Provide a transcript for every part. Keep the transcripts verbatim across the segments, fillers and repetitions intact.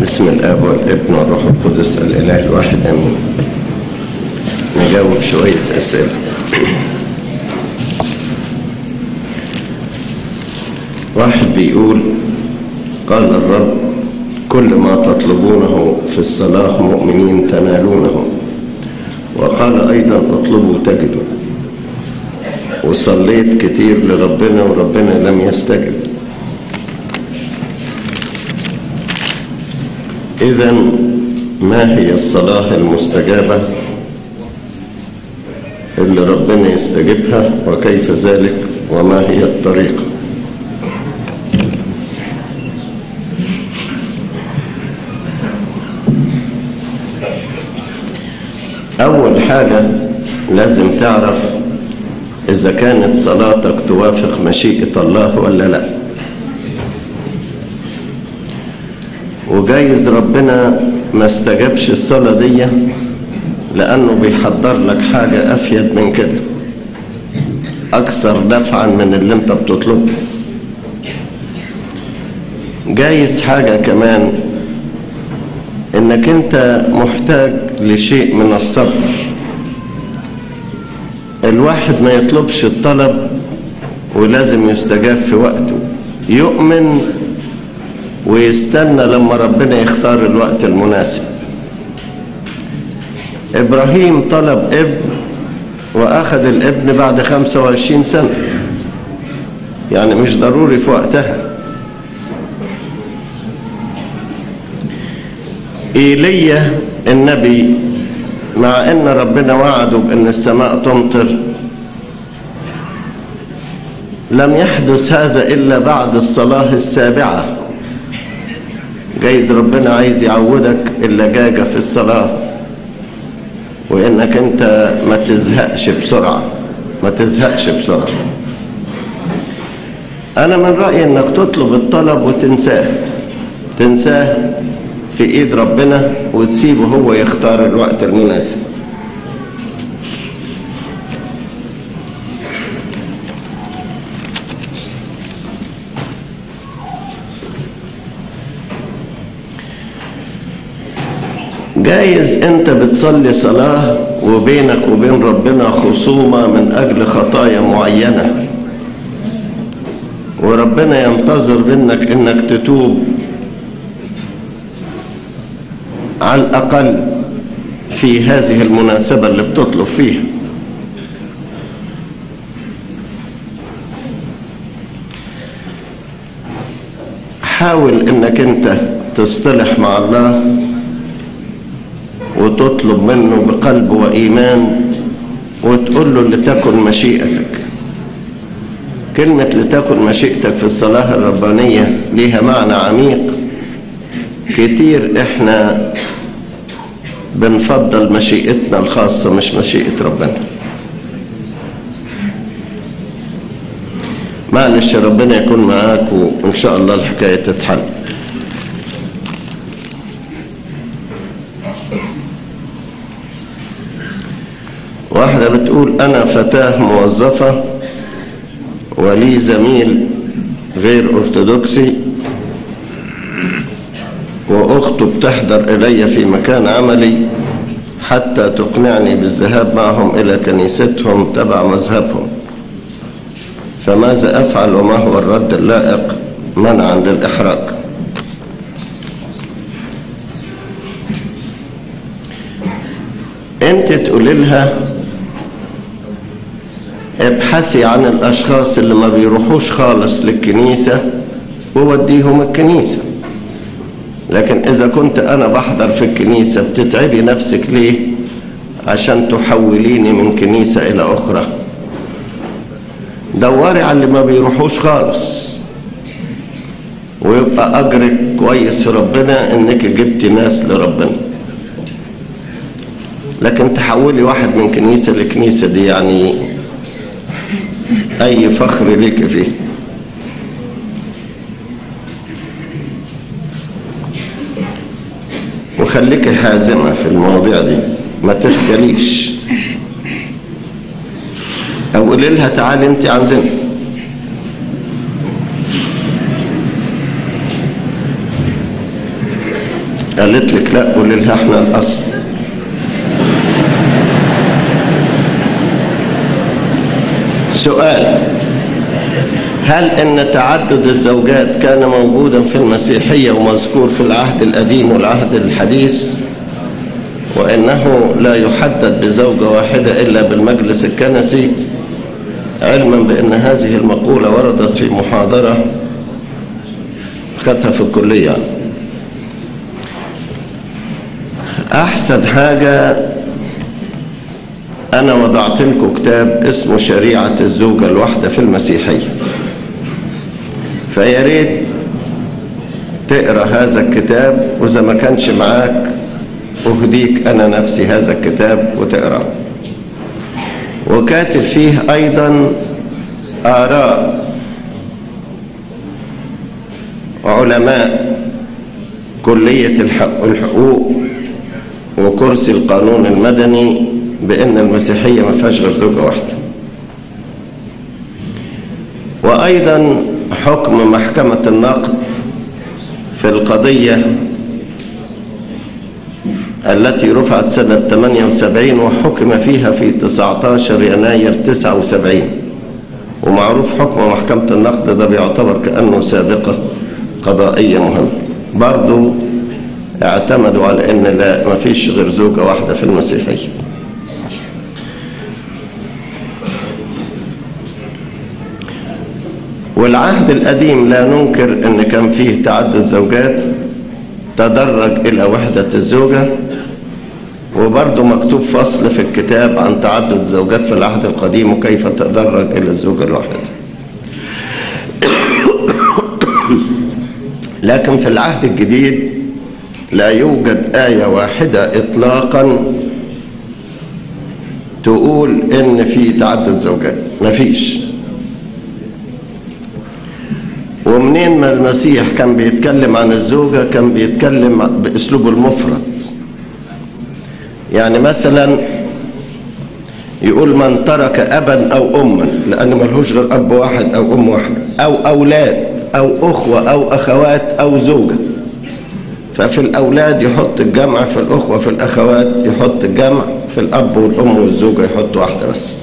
بسم الآب والابن والروح القدس الإله الواحد آمين. نجاوب شوية أسئلة. واحد بيقول: قال الرب: كل ما تطلبونه في الصلاة مؤمنين تنالونه، وقال أيضا: اطلبوا تجدوا. وصليت كتير لربنا وربنا لم يستجب. إذن ما هي الصلاة المستجابة اللي ربنا يستجيبها، وكيف ذلك، وما هي الطريقة؟ أول حاجة لازم تعرف إذا كانت صلاتك توافق مشيئة الله ولا لا. وجايز ربنا ما استجابش الصلاة دي لأنه بيحضر لك حاجة أفيد من كده، أكثر نفعا من اللي انت بتطلبه. جايز حاجة كمان انك انت محتاج لشيء من الصبر. الواحد ما يطلبش الطلب ولازم يستجاب في وقته، يؤمن ويستنى لما ربنا يختار الوقت المناسب. إبراهيم طلب ابن وأخذ الابن بعد خمسة وعشرين سنة، يعني مش ضروري في وقتها. إيليا النبي مع ان ربنا وعده بان السماء تمطر، لم يحدث هذا الا بعد الصلاة السابعة. جايز ربنا عايز يعودك اللجاجة في الصلاة، وانك انت ما تزهقش بسرعة ما تزهقش بسرعة. انا من رأيي انك تطلب الطلب وتنساه تنساه في ايد ربنا، وتسيبه هو يختار الوقت المناسب. جايز انت بتصلي صلاة وبينك وبين ربنا خصومة من اجل خطايا معينة، وربنا ينتظر منك انك تتوب على الأقل في هذه المناسبة اللي بتطلب فيها. حاول انك انت تصطلح مع الله وتطلب منه بقلب وإيمان، وتقول له لتكن مشيئتك. كلمة لتكن مشيئتك في الصلاة الربانية ليها معنى عميق كتير. احنا بنفضل مشيئتنا الخاصة مش مشيئة ربنا. معلش، ربنا يكون معاك وإن شاء الله الحكاية تتحل. واحدة بتقول: أنا فتاة موظفة ولي زميل غير أرثوذكسي، وأخته بتحضر إلي في مكان عملي حتى تقنعني بالذهاب معهم إلى كنيستهم تبع مذهبهم، فماذا أفعل وما هو الرد اللائق منعا للإحراج؟ أنت تقولي لها ابحثي عن الأشخاص اللي ما بيروحوش خالص للكنيسة ووديهم الكنيسة. لكن إذا كنت أنا بحضر في الكنيسة بتتعبي نفسك ليه عشان تحوليني من كنيسة إلى أخرى؟ دوري على اللي ما بيروحوش خالص، ويبقى أجرك كويس في ربنا إنك جبتي ناس لربنا. لكن تحولي واحد من كنيسة لكنيسة دي يعني أي فخر ليك فيه. وخليك حازمة في المواضيع دي، ما تخجليش. أو قولي لها تعالي أنت عندنا. قالت لك لا، قولي لها احنا الأصل. سؤال: هل ان تعدد الزوجات كان موجودا في المسيحية ومذكور في العهد القديم والعهد الحديث، وانه لا يحدد بزوجة واحدة الا بالمجلس الكنسي، علما بان هذه المقولة وردت في محاضرة خدها في الكلية؟ احسن حاجة انا وضعت لكم كتاب اسمه شريعة الزوجة الواحدة في المسيحية، فيا ريت تقرا هذا الكتاب، واذا ما كانش معاك اهديك انا نفسي هذا الكتاب وتقراه. وكاتب فيه ايضا اراء علماء كلية الحقوق وكرسي القانون المدني بان المسيحية ما فيهاش غير زوجة واحدة. وايضا حكم محكمة النقد في القضية التي رفعت سنة ثمانية وسبعين وحكم فيها في تسعة عشر يناير تسعة وسبعين، ومعروف حكم محكمة النقد ده بيعتبر كأنه سابقة قضائية مهمة. برضو اعتمدوا على ان لا، ما فيش غير زوجة واحدة في المسيحية. والعهد القديم لا ننكر ان كان فيه تعدد زوجات، تدرج الى وحدة الزوجة، وبرضه مكتوب فصل في الكتاب عن تعدد زوجات في العهد القديم وكيف تدرج الى الزوجة الواحدة. لكن في العهد الجديد لا يوجد آية واحدة اطلاقا تقول ان في تعدد زوجات، مفيش. ومنين ما المسيح كان بيتكلم عن الزوجة كان بيتكلم بأسلوبه المفرد. يعني مثلا يقول من ترك أبا أو أما، لأن ملهوش غير أب واحد أو أم واحد، أو أولاد أو أخوة أو أخوات أو زوجة، ففي الأولاد يحط الجمع، في الأخوة في الأخوات يحط الجمع، في الأب والأم والزوجة يحط واحدة بس.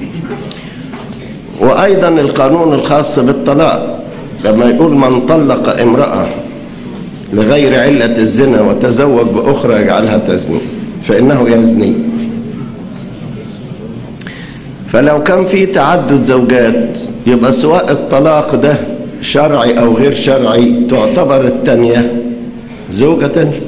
وأيضا القانون الخاص بالطلاق لما يقول من طلق امرأة لغير علة الزنا وتزوج بأخرى يجعلها تزني فإنه يزني. فلو كان في تعدد زوجات يبقى سواء الطلاق ده شرعي أو غير شرعي تعتبر التانية زوجة تانية.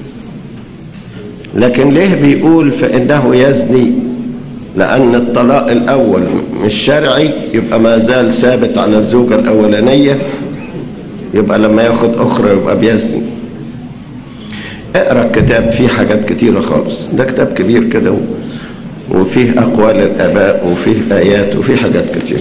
لكن ليه بيقول فإنه يزني؟ لأن الطلاق الأول مش شرعي، يبقى ما زال ثابت على الزوجة الأولانية، يبقى لما ياخد أخرى يبقى بيزني. اقرأ الكتاب، فيه حاجات كتيرة خالص، ده كتاب كبير كده وفيه أقوال الآباء وفيه آيات وفيه حاجات كتير.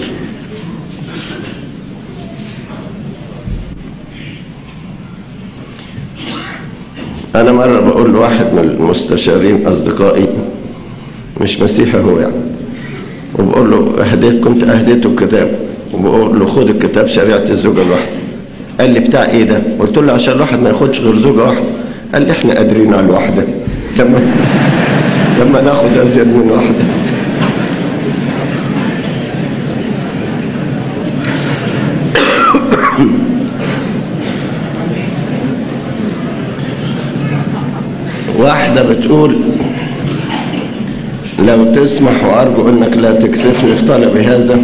أنا مرة بقول لواحد من المستشارين أصدقائي مش مسيحي هو يعني، وبقول له أهديت كنت أهديته الكتاب، وبقول له خد الكتاب شريعة الزوجة الواحدة. قال لي بتاع إيه ده؟ قلت له عشان الواحد ما ياخدش غير زوجة واحدة. قال لي إحنا قادرين على الواحدة لما لما ناخد أزيد من واحدة. واحدة بتقول لو تسمح وأرجو أنك لا تكسفني في طلبي هذا،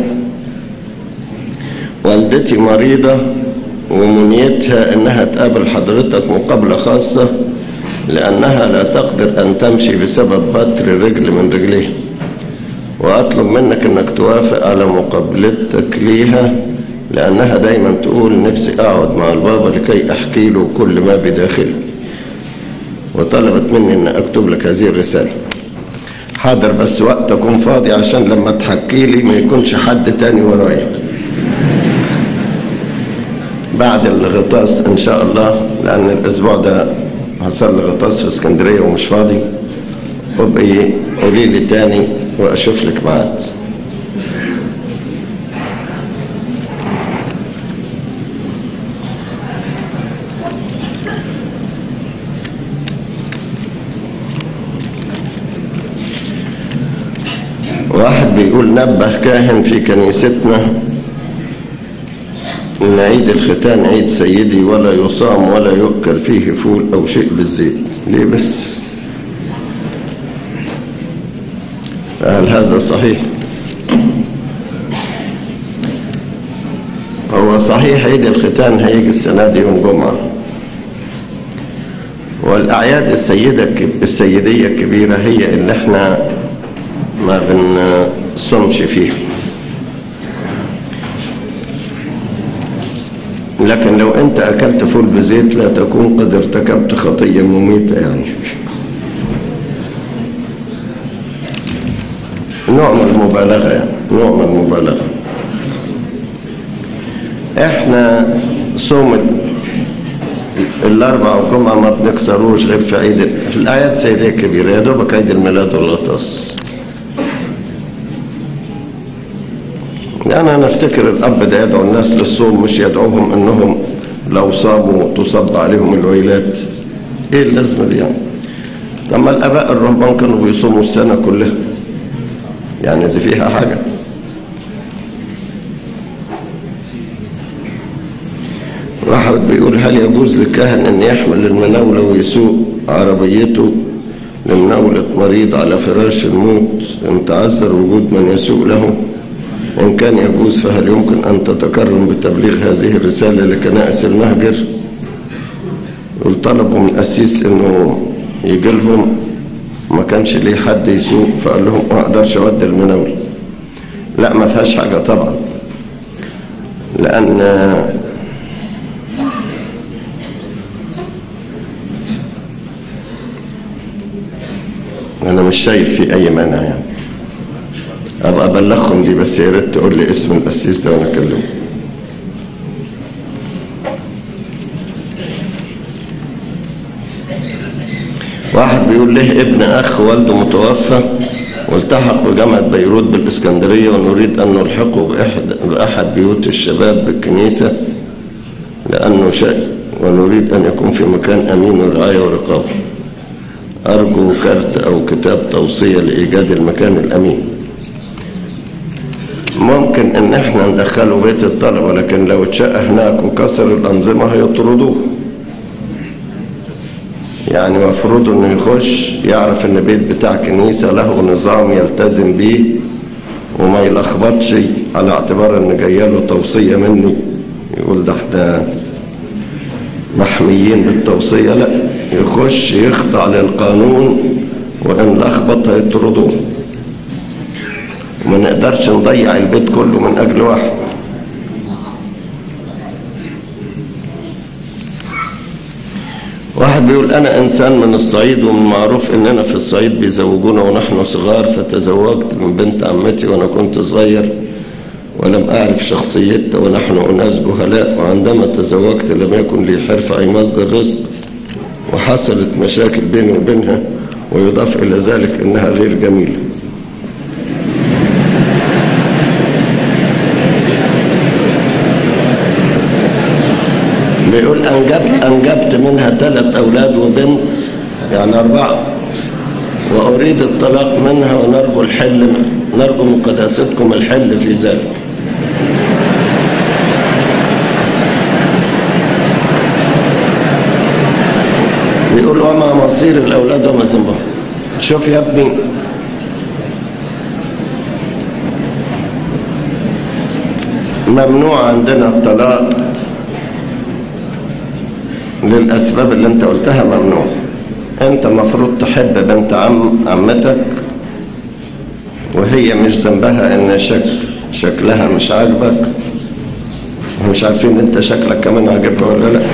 والدتي مريضة ومنيتها أنها تقابل حضرتك مقابلة خاصة لأنها لا تقدر أن تمشي بسبب بتر رجل من رجليها، وأطلب منك أنك توافق على مقابلتك ليها لأنها دايما تقول نفسي أقعد مع البابا لكي أحكي له كل ما بداخلي، وطلبت مني أن أكتب لك هذه الرسالة. حاضر، بس وقت أكون فاضي عشان لما تحكي لي ما يكونش حد تاني ورايا. بعد الغطاس إن شاء الله، لأن الأسبوع ده هصلي غطاس في اسكندرية ومش فاضي، وبقي قولي لي تاني وأشوف لك ميعاد. واحد بيقول نبه كاهن في كنيستنا إن عيد الختان عيد سيدي ولا يصام ولا يؤكل فيه فول أو شيء بالزيت. ليه بس؟ هل هذا صحيح؟ هو صحيح عيد الختان هيجي السنة دي يوم جمعة، والأعياد السيدة السيدية الكبيرة هي اللي احنا ما بنصومش فيها. لكن لو انت اكلت فول بزيت لا تكون قد ارتكبت خطية مميتة، يعني نوع من المبالغة، يعني نوع من المبالغة. احنا صوم الاربع والجمعة ما بنكسروش غير في عيد في الاعياد السيدية الكبيرة، يا دوبك عيد الميلاد والغطاس. يعني أنا أفتكر الأب ده يدعو الناس للصوم، مش يدعوهم إنهم لو صاموا تصب عليهم الويلات. إيه اللازمة دي يعني؟ لما الآباء الرهبان كانوا بيصوموا السنة كلها، يعني دي فيها حاجة؟ واحد بيقول هل يجوز للكاهن أن يحمل المناولة ويسوق عربيته لمناولة مريض على فراش الموت إن تعذر وجود من يسوق له؟ إن كان يجوز فهل يمكن أن تتكرم بتبليغ هذه الرسالة لكنائس المهجر؟ طلبوا من القسيس إنه يجي لهم، ما كانش ليه حد يسوق، فقال لهم ما أقدرش أودي المناولة. لا ما فيهاش حاجة طبعا، لأن أنا مش شايف في أي مانع يعني. أبقى أبلغهم دي، بس يا ريت تقول لي اسم القسيس ده وأنا أكلمه. واحد بيقول له ابن أخ والده متوفى والتحق بجامعة بيروت بالإسكندرية، ونريد أن نلحقه بأحد, بأحد بيوت الشباب بالكنيسة لأنه شيء، ونريد أن يكون في مكان أمين ورعاية ورقابة. أرجو كارت أو كتاب توصية لإيجاد المكان الأمين. ممكن ان احنا ندخله بيت الطلبة، لكن لو اتشق هناك وكسر الانظمة هيطردوه. يعني مفروض انه يخش يعرف ان بيت بتاع كنيسة له نظام يلتزم بيه وما يلخبطش على اعتبار ان جايله توصية مني يقول ده احنا محميين بالتوصية. لا، يخش يخضع للقانون، وان لخبط هيطردوه. ما نقدرش نضيع البيت كله من أجل واحد. واحد بيقول أنا إنسان من الصعيد، ومن معروف إننا في الصعيد بيزوجونا ونحن صغار، فتزوجت من بنت عمتي وأنا كنت صغير ولم أعرف شخصيتها، ونحن أناس جهلاء، وعندما تزوجت لم يكن لي حرفة أي مصدر رزق، وحصلت مشاكل بيني وبينها، ويضاف إلى ذلك إنها غير جميلة. بيقول أنجبت, أنجبت منها ثلاث أولاد وبنت، يعني أربعة، وأريد الطلاق منها، ونرجو الحل نرجو من قداستكم الحل في ذلك. بيقول وما مصير الأولاد وما ذنبهم. شوف يا ابني، ممنوع عندنا الطلاق للأسباب اللي انت قلتها، ممنوع. انت مفروض تحب بنت عم عمتك، وهي مش ذنبها ان شكل شكلها مش عاجبك، ومش عارفين انت شكلك كمان عاجبها ولا لا.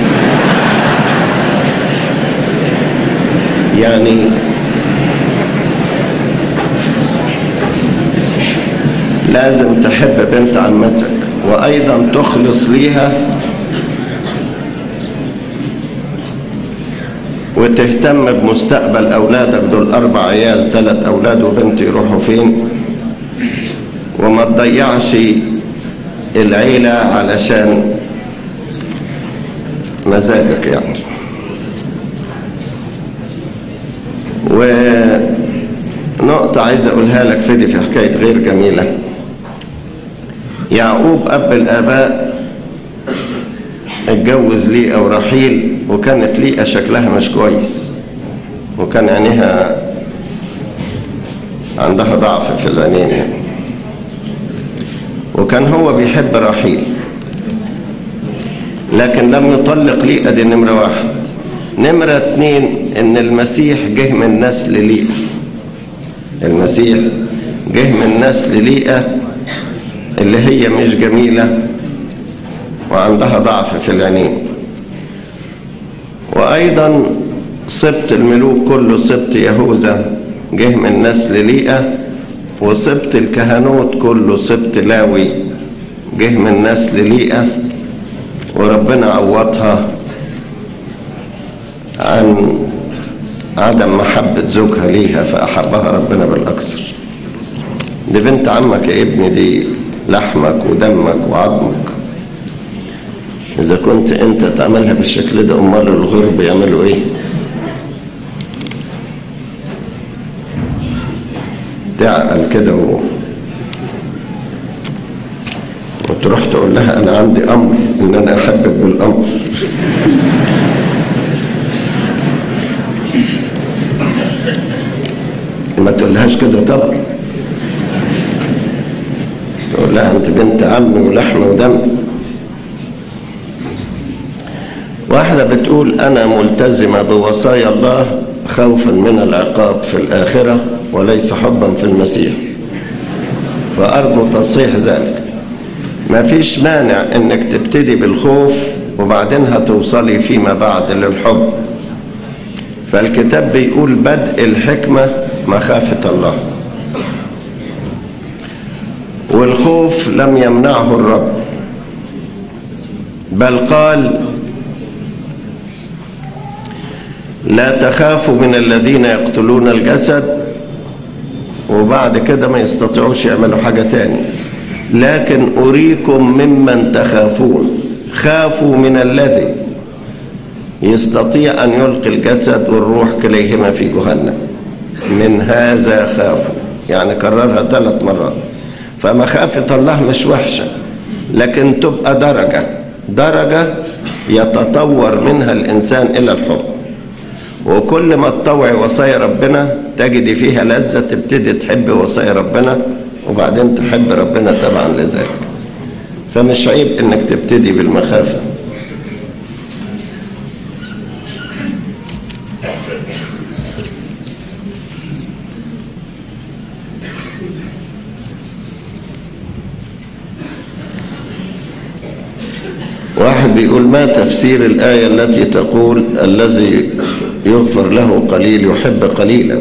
يعني لازم تحب بنت عمتك، وايضا تخلص ليها، وتهتم بمستقبل أولادك. دول أربع عيال، ثلاث أولاد وبنت، يروحوا فين؟ وما تضيعش العيلة علشان مزاجك يعني. ونقطة نقطة عايز أقولها لك في دي، في حكاية غير جميلة. يعقوب أب الآباء اتجوز ليئة ورحيل، وكانت ليئة شكلها مش كويس، وكان عينيها عندها ضعف في العينين يعني. وكان هو بيحب رحيل، لكن لم يطلق ليئة. دي نمرة واحد. نمرة اتنين، ان المسيح جه من نسل ليئة. المسيح جه من نسل ليئة اللي هي مش جميلة وعندها ضعف في العينين. وايضا سبط الملوك كله، سبط يهوذا جه من نسل ليئة، وسبط الكهنوت كله، سبط لاوي جه من نسل ليئة، وربنا عوضها عن عدم محبة زوجها ليها فأحبها ربنا بالأكثر. دي بنت عمك يا ابني، دي لحمك ودمك وعظمك. إذا كنت أنت تعملها بالشكل ده، أمال الغرب يعملوا إيه؟ تعقل كده و... وتروح تقول لها أنا عندي أمر إن أنا أحبك بالأمر. ما تقولهاش كده طبعا، تقول لها أنت بنت عمي ولحم ودم. واحدة بتقول أنا ملتزمة بوصايا الله خوفا من العقاب في الآخرة وليس حبا في المسيح، فأرجو تصحيح ذلك. ما فيش مانع انك تبتدي بالخوف وبعدين هتوصلي فيما بعد للحب. فالكتاب بيقول بدء الحكمة مخافة الله، والخوف لم يمنعه الرب، بل قال لا تخافوا من الذين يقتلون الجسد، وبعد كده ما يستطيعوش يعملوا حاجة تاني، لكن أريكم ممن تخافون. خافوا من الذي يستطيع أن يلقي الجسد والروح كليهما في جهنم، من هذا خافوا. يعني كررها ثلاث مرات. فمخافة الله مش وحشة، لكن تبقى درجة درجة يتطور منها الإنسان إلى الحب. وكل ما تطوعي وصايا ربنا تجدي فيها لذة، تبتدي تحب وصايا ربنا وبعدين تحب ربنا تبعا لذلك. فمش عيب انك تبتدي بالمخافة. واحد بيقول ما تفسير الآية التي تقول الذي يغفر له قليل يحب قليلا؟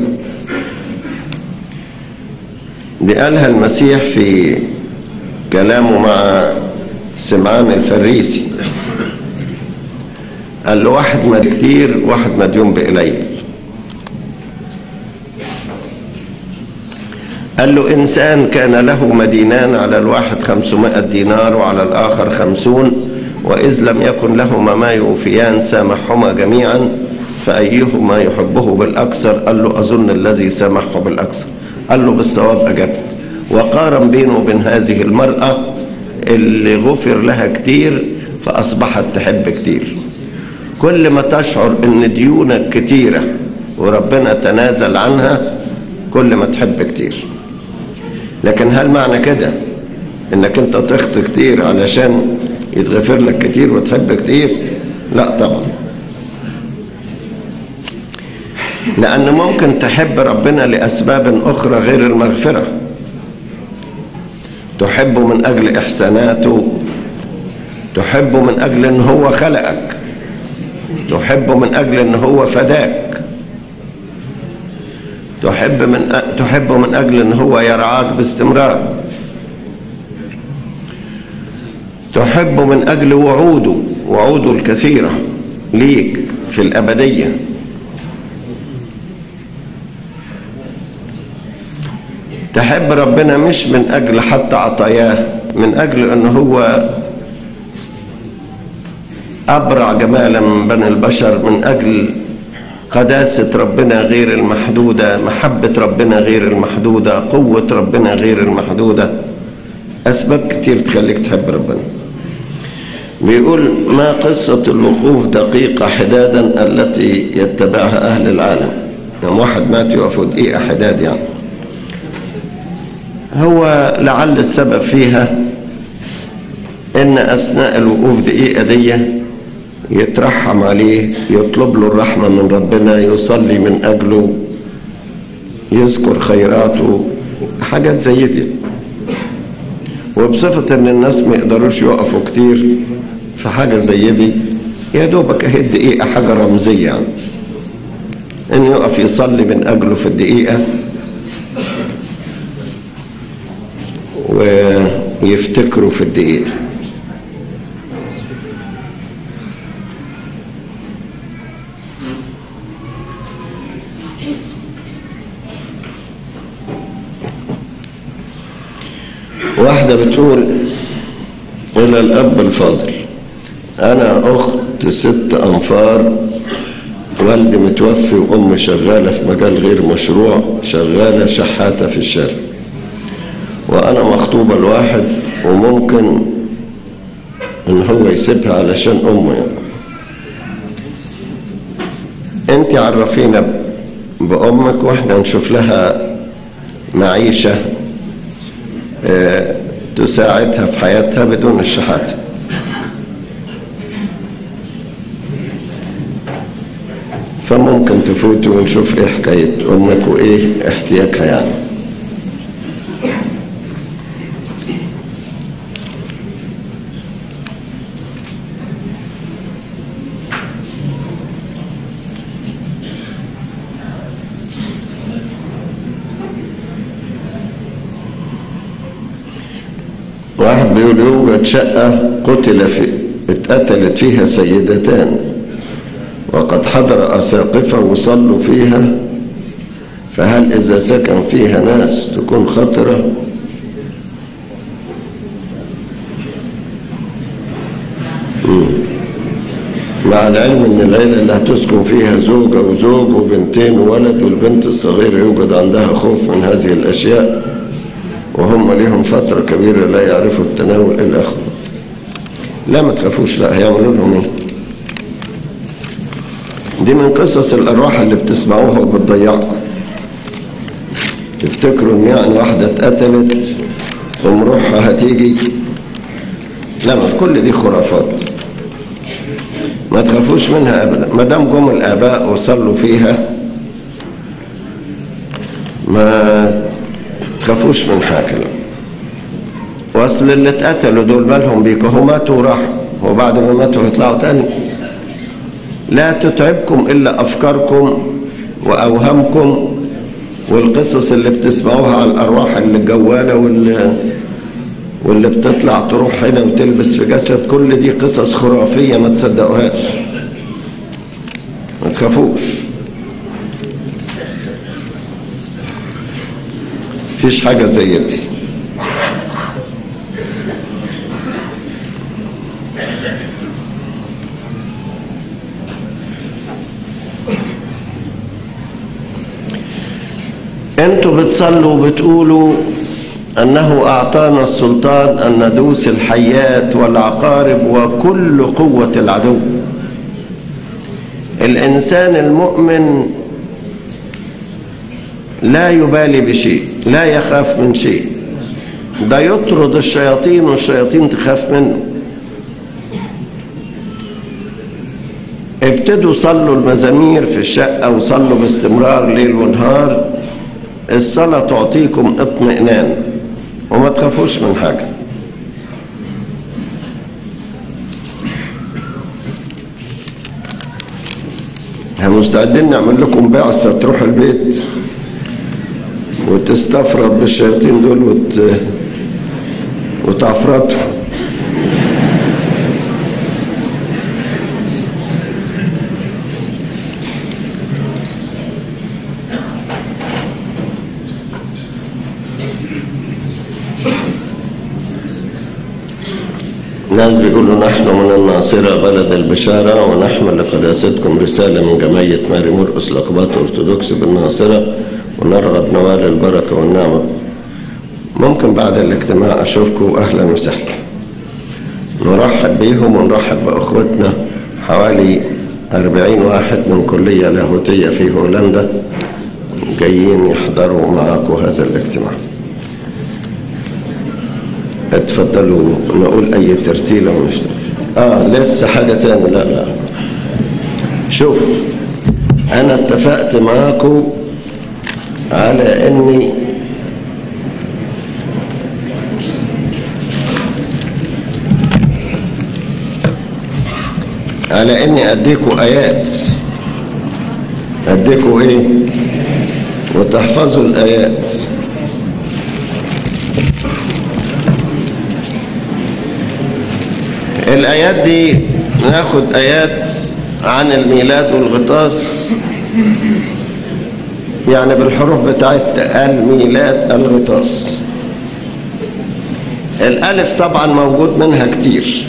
دي قالها المسيح في كلامه مع سمعان الفريسي. قال له واحد مدين كتير واحد مديون بقليل. قال له إنسان كان له مدينان، على الواحد خمسمائة دينار وعلى الآخر خمسون، وإذ لم يكن لهما ما يوفيان سامحهما جميعا، فأيهما يحبه بالأكثر؟ قال له أظن الذي سامحه بالأكثر. قال له بالصواب أجبت. وقارن بينه وبين هذه المرأة اللي غفر لها كتير فأصبحت تحب كتير. كل ما تشعر ان ديونك كتيرة وربنا تنازل عنها كل ما تحب كتير. لكن هل معنى كده انك انت تخطي كتير علشان يتغفر لك كتير وتحب كتير؟ لا طبعا، لأن ممكن تحب ربنا لأسباب أخرى غير المغفرة. تحبه من أجل إحساناته، تحبه من أجل أن هو خلقك، تحبه من أجل أن هو فداك، تحب من أ... تحبه من أجل أن هو يرعاك باستمرار، تحبه من أجل وعوده وعوده الكثيرة ليك في الأبدية. تحب ربنا مش من أجل حتى عطاياه، من أجل أنه هو أبرع جمالا من بني البشر، من أجل قداسة ربنا غير المحدودة، محبة ربنا غير المحدودة، قوة ربنا غير المحدودة، أسباب كتير تخليك تحب ربنا. بيقول: ما قصة الوقوف دقيقة حدادا التي يتبعها أهل العالم؟ يعني واحد مات يقفوا دقيقة حداد، يعني هو لعل السبب فيها إن أثناء الوقوف دقيقة دي يترحم عليه، يطلب له الرحمة من ربنا، يصلي من أجله، يذكر خيراته، حاجات زي دي. وبصفة إن الناس ما يقدروش يوقفوا كتير في حاجة زي دي، يا دوبك اهي الدقيقة حاجة رمزية، يعني إنه يقف يصلي من أجله في الدقيقة ويفتكروا في الدقيقة. واحدة بتقول: إلى الأب الفاضل، أنا أخت ست أنفار، والدي متوفي وأمي شغالة في مجال غير مشروع، شغالة شحاتة في الشارع، وأنا مخطوبة لواحد وممكن إن هو يسيبها علشان أمه. يعني أنت عرفينا بأمك وإحنا نشوف لها معيشة تساعدها في حياتها بدون الشحاتة. فممكن تفوت ونشوف ايه حكاية امك وايه احتياجها يعني. واحد بيقول: يوجد شقة قتل في اتقتلت فيها سيدتان، وقد حضر أساقفة وصلوا فيها، فهل إذا سكن فيها ناس تكون خطرة؟ مع العلم أن العيلة اللي هتسكن فيها زوجة وزوج وبنتين وولد، والبنت الصغيرة يوجد عندها خوف من هذه الأشياء، وهم ليهم فترة كبيرة لا يعرفوا التناول إلى آخره. لا ما تخافوش، لا هيعملوا لهم ايه؟ دي من قصص الأرواح اللي بتسمعوها وبتضيعكم. تفتكروا ان يعني واحدة اتقتلت ومروحها هتيجي؟ لا، ما كل دي خرافات، ما تخافوش منها ابدا. ما دام جم الآباء وصلوا فيها ما تخافوش من حاجة. واصل اللي اتقتلوا دول مالهم بيكوا؟ هم ماتوا وراحوا، وبعد ما ماتوا يطلعوا تاني. لا تتعبكم إلا أفكاركم وأوهامكم والقصص اللي بتسمعوها على الأرواح اللي الجوالة واللي, واللي بتطلع تروح هنا وتلبس في جسد. كل دي قصص خرافية ما تصدقوهاش، ما تخافوش. مفيش حاجة زي دي. انتوا بتصلوا وبتقولوا انه اعطانا السلطان ان ندوس الحيات والعقارب وكل قوة العدو. الانسان المؤمن لا يبالي بشيء، لا يخاف من شيء، ده يطرد الشياطين والشياطين تخاف منه. ابتدوا صلوا المزامير في الشقة وصلوا باستمرار ليل ونهار. الصلاة تعطيكم اطمئنان وما تخافوش من حاجة. احنا مستعدين نعمل لكم بعثة تروح البيت وتستفرد بالشياطين دول وت... وتعفرتهم. ناس بيقولوا نحن من الناصرة بلد البشارة ونحمل لقداستكم رسالة من جمعية ماري مرقس لقبات أرثوذكس بالناصرة ونرغب نوال البركة والنعمة. ممكن بعد الاجتماع أشوفكم، أهلا وسهلا. نرحب بيهم ونرحب بأخوتنا حوالي أربعين واحد من كلية لاهوتية في هولندا جايين يحضروا معاكم هذا الاجتماع. اتفضلوا نقول أي ترتيلة ونشتغل. آه لسه حاجة تاني. لا لا شوف، أنا اتفقت معاكم على إني على إني أديكوا آيات، أديكوا إيه وتحفظوا الآيات. الآيات دي ناخد آيات عن الميلاد والغطاس، يعني بالحروف بتاعت الميلاد الغطاس. الألف طبعا موجود منها كتير،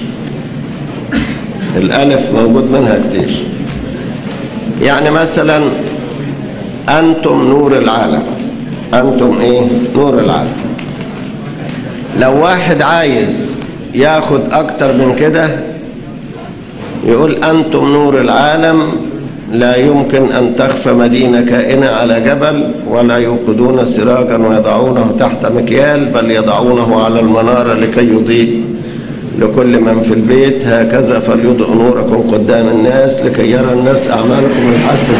الألف موجود منها كتير. يعني مثلا أنتم نور العالم، أنتم إيه؟ نور العالم. لو واحد عايز ياخد أكتر من كده يقول أنتم نور العالم، لا يمكن أن تخفى مدينة كائنة على جبل، ولا يوقدون سراجا ويضعونه تحت مكيال، بل يضعونه على المنارة لكي يضيء لكل من في البيت. هكذا فليضئ نوركم قدام الناس لكي يرى الناس أعمالكم الحسنة.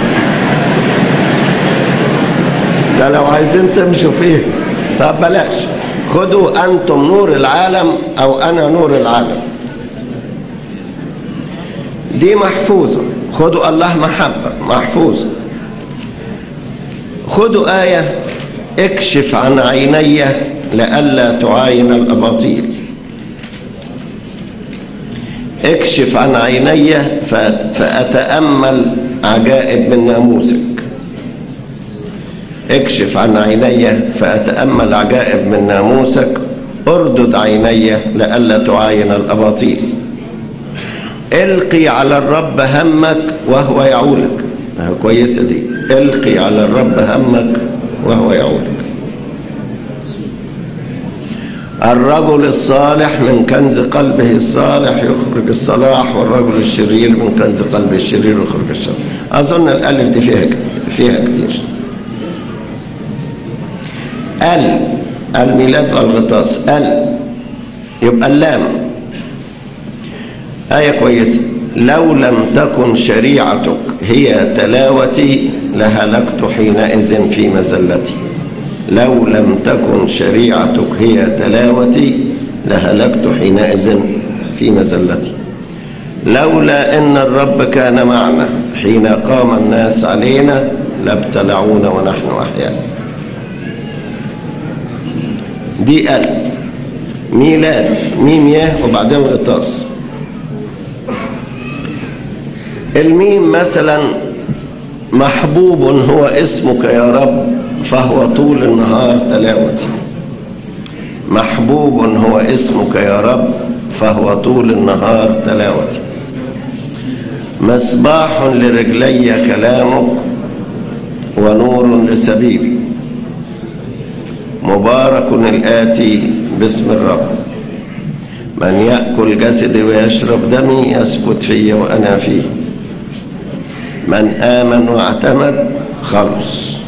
ده لو عايزين تمشوا فيه. طب بلاش، خدوا أنتم نور العالم أو أنا نور العالم، دي محفوظة. خدوا الله محبة، محفوظة. خدوا آية اكشف عن عيني لئلا تعاين الأباطيل. اكشف عن عيني فأتأمل عجائب من ناموسك. اكشف عن عيني فأتأمل عجائب من ناموسك. اردد عيني لئلا تعاين الأباطيل. القي على الرب همك وهو يعولك. كويسة دي، القي على الرب همك وهو يعولك. الرجل الصالح من كنز قلبه الصالح يخرج الصلاح، والرجل الشرير من كنز قلبه الشرير يخرج الشر. أظن الألف دي فيها كتير، فيها كتير. ال الميلاد والغطاس، ال يبقى اللام. آية كويسة. لو لم تكن شريعتك هي تلاوتي لهلكت حينئذ في مزلتي. لو لم تكن شريعتك هي تلاوتي لهلكت حينئذ في مزلتي. لولا إن الرب كان معنا حين قام الناس علينا لابتلعونا ونحن أحياء. دي ال ميلاد، ميم ياه وبعدين غطاس. الميم مثلا محبوب هو اسمك يا رب فهو طول النهار تلاوتي. محبوب هو اسمك يا رب فهو طول النهار تلاوتي. مصباح لرجلي كلامك ونور لسبيلي. مبارك الآتي باسم الرب. من يأكل جسدي ويشرب دمي يثبت في وأنا فيه. من آمن واعتمد خلص.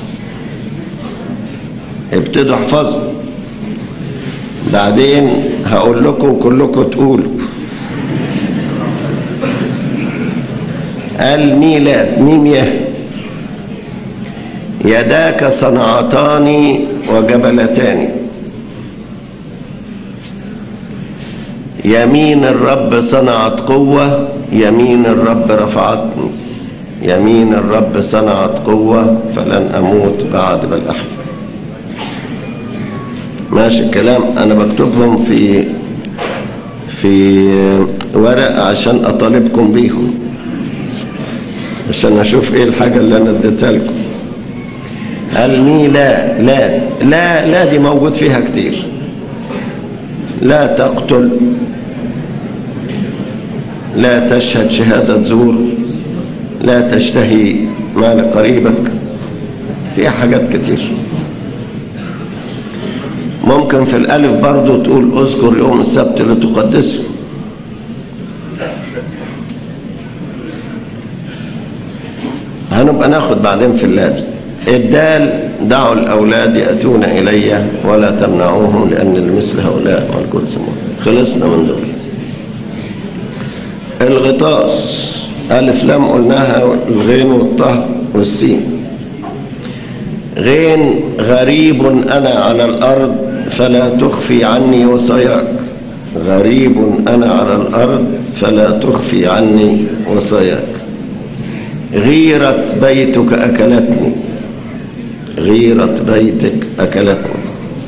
ابتدوا احفظوا، بعدين هقول لكم كلكم تقولوا. الميلاد، ميم يه. يداك صنعتان وجبلتان. يمين الرب صنعت قوة، يمين الرب رفعتني. يمين الرب صنعت قوة فلن أموت بعد بل أحيا. ماشي الكلام. أنا بكتبهم في في ورق عشان أطالبكم بيهم، عشان أشوف إيه الحاجة اللي أنا اديتها لكم. الميلاد، لا لا لا دي موجود فيها كتير. لا تقتل، لا تشهد شهادة زور، لا تشتهي مال قريبك، فيها حاجات كتير. ممكن في الألف برضو تقول اذكر يوم السبت لتقدسه. هنبقى ناخد بعدين في اللادي. الدال دعوا الأولاد يأتون إلي ولا تمنعوهم لأن لمثل هؤلاء والكل سمون. خلصنا من دول. الغطاس ألف لام قلناها، الغين والطه والسين. غين غريب أنا على الأرض فلا تخفي عني وصاياك. غريب أنا على الأرض فلا تخفي عني وصاياك. غيرة بيتك أكلتني. غيرة بيتك أكلتني.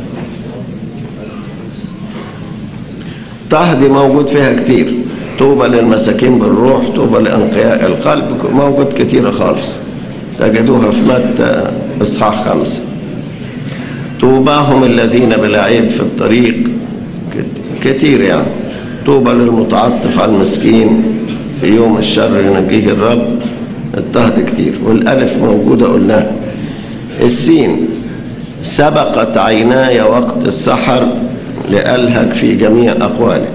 طه دي موجود فيها كتير. طوبى للمساكين بالروح، طوبى لأنقياء القلب، موجود كتير خالص، تجدوها في متى إصحاح خمسة. طوباهم الذين بلا عيب في الطريق، كتير يعني. طوبى للمتعطف على المسكين في يوم الشر ينجيه الرب. الطه كتير. والألف موجودة قلناها. السين سبقت عيناي وقت السحر لألهك في جميع أقوالك.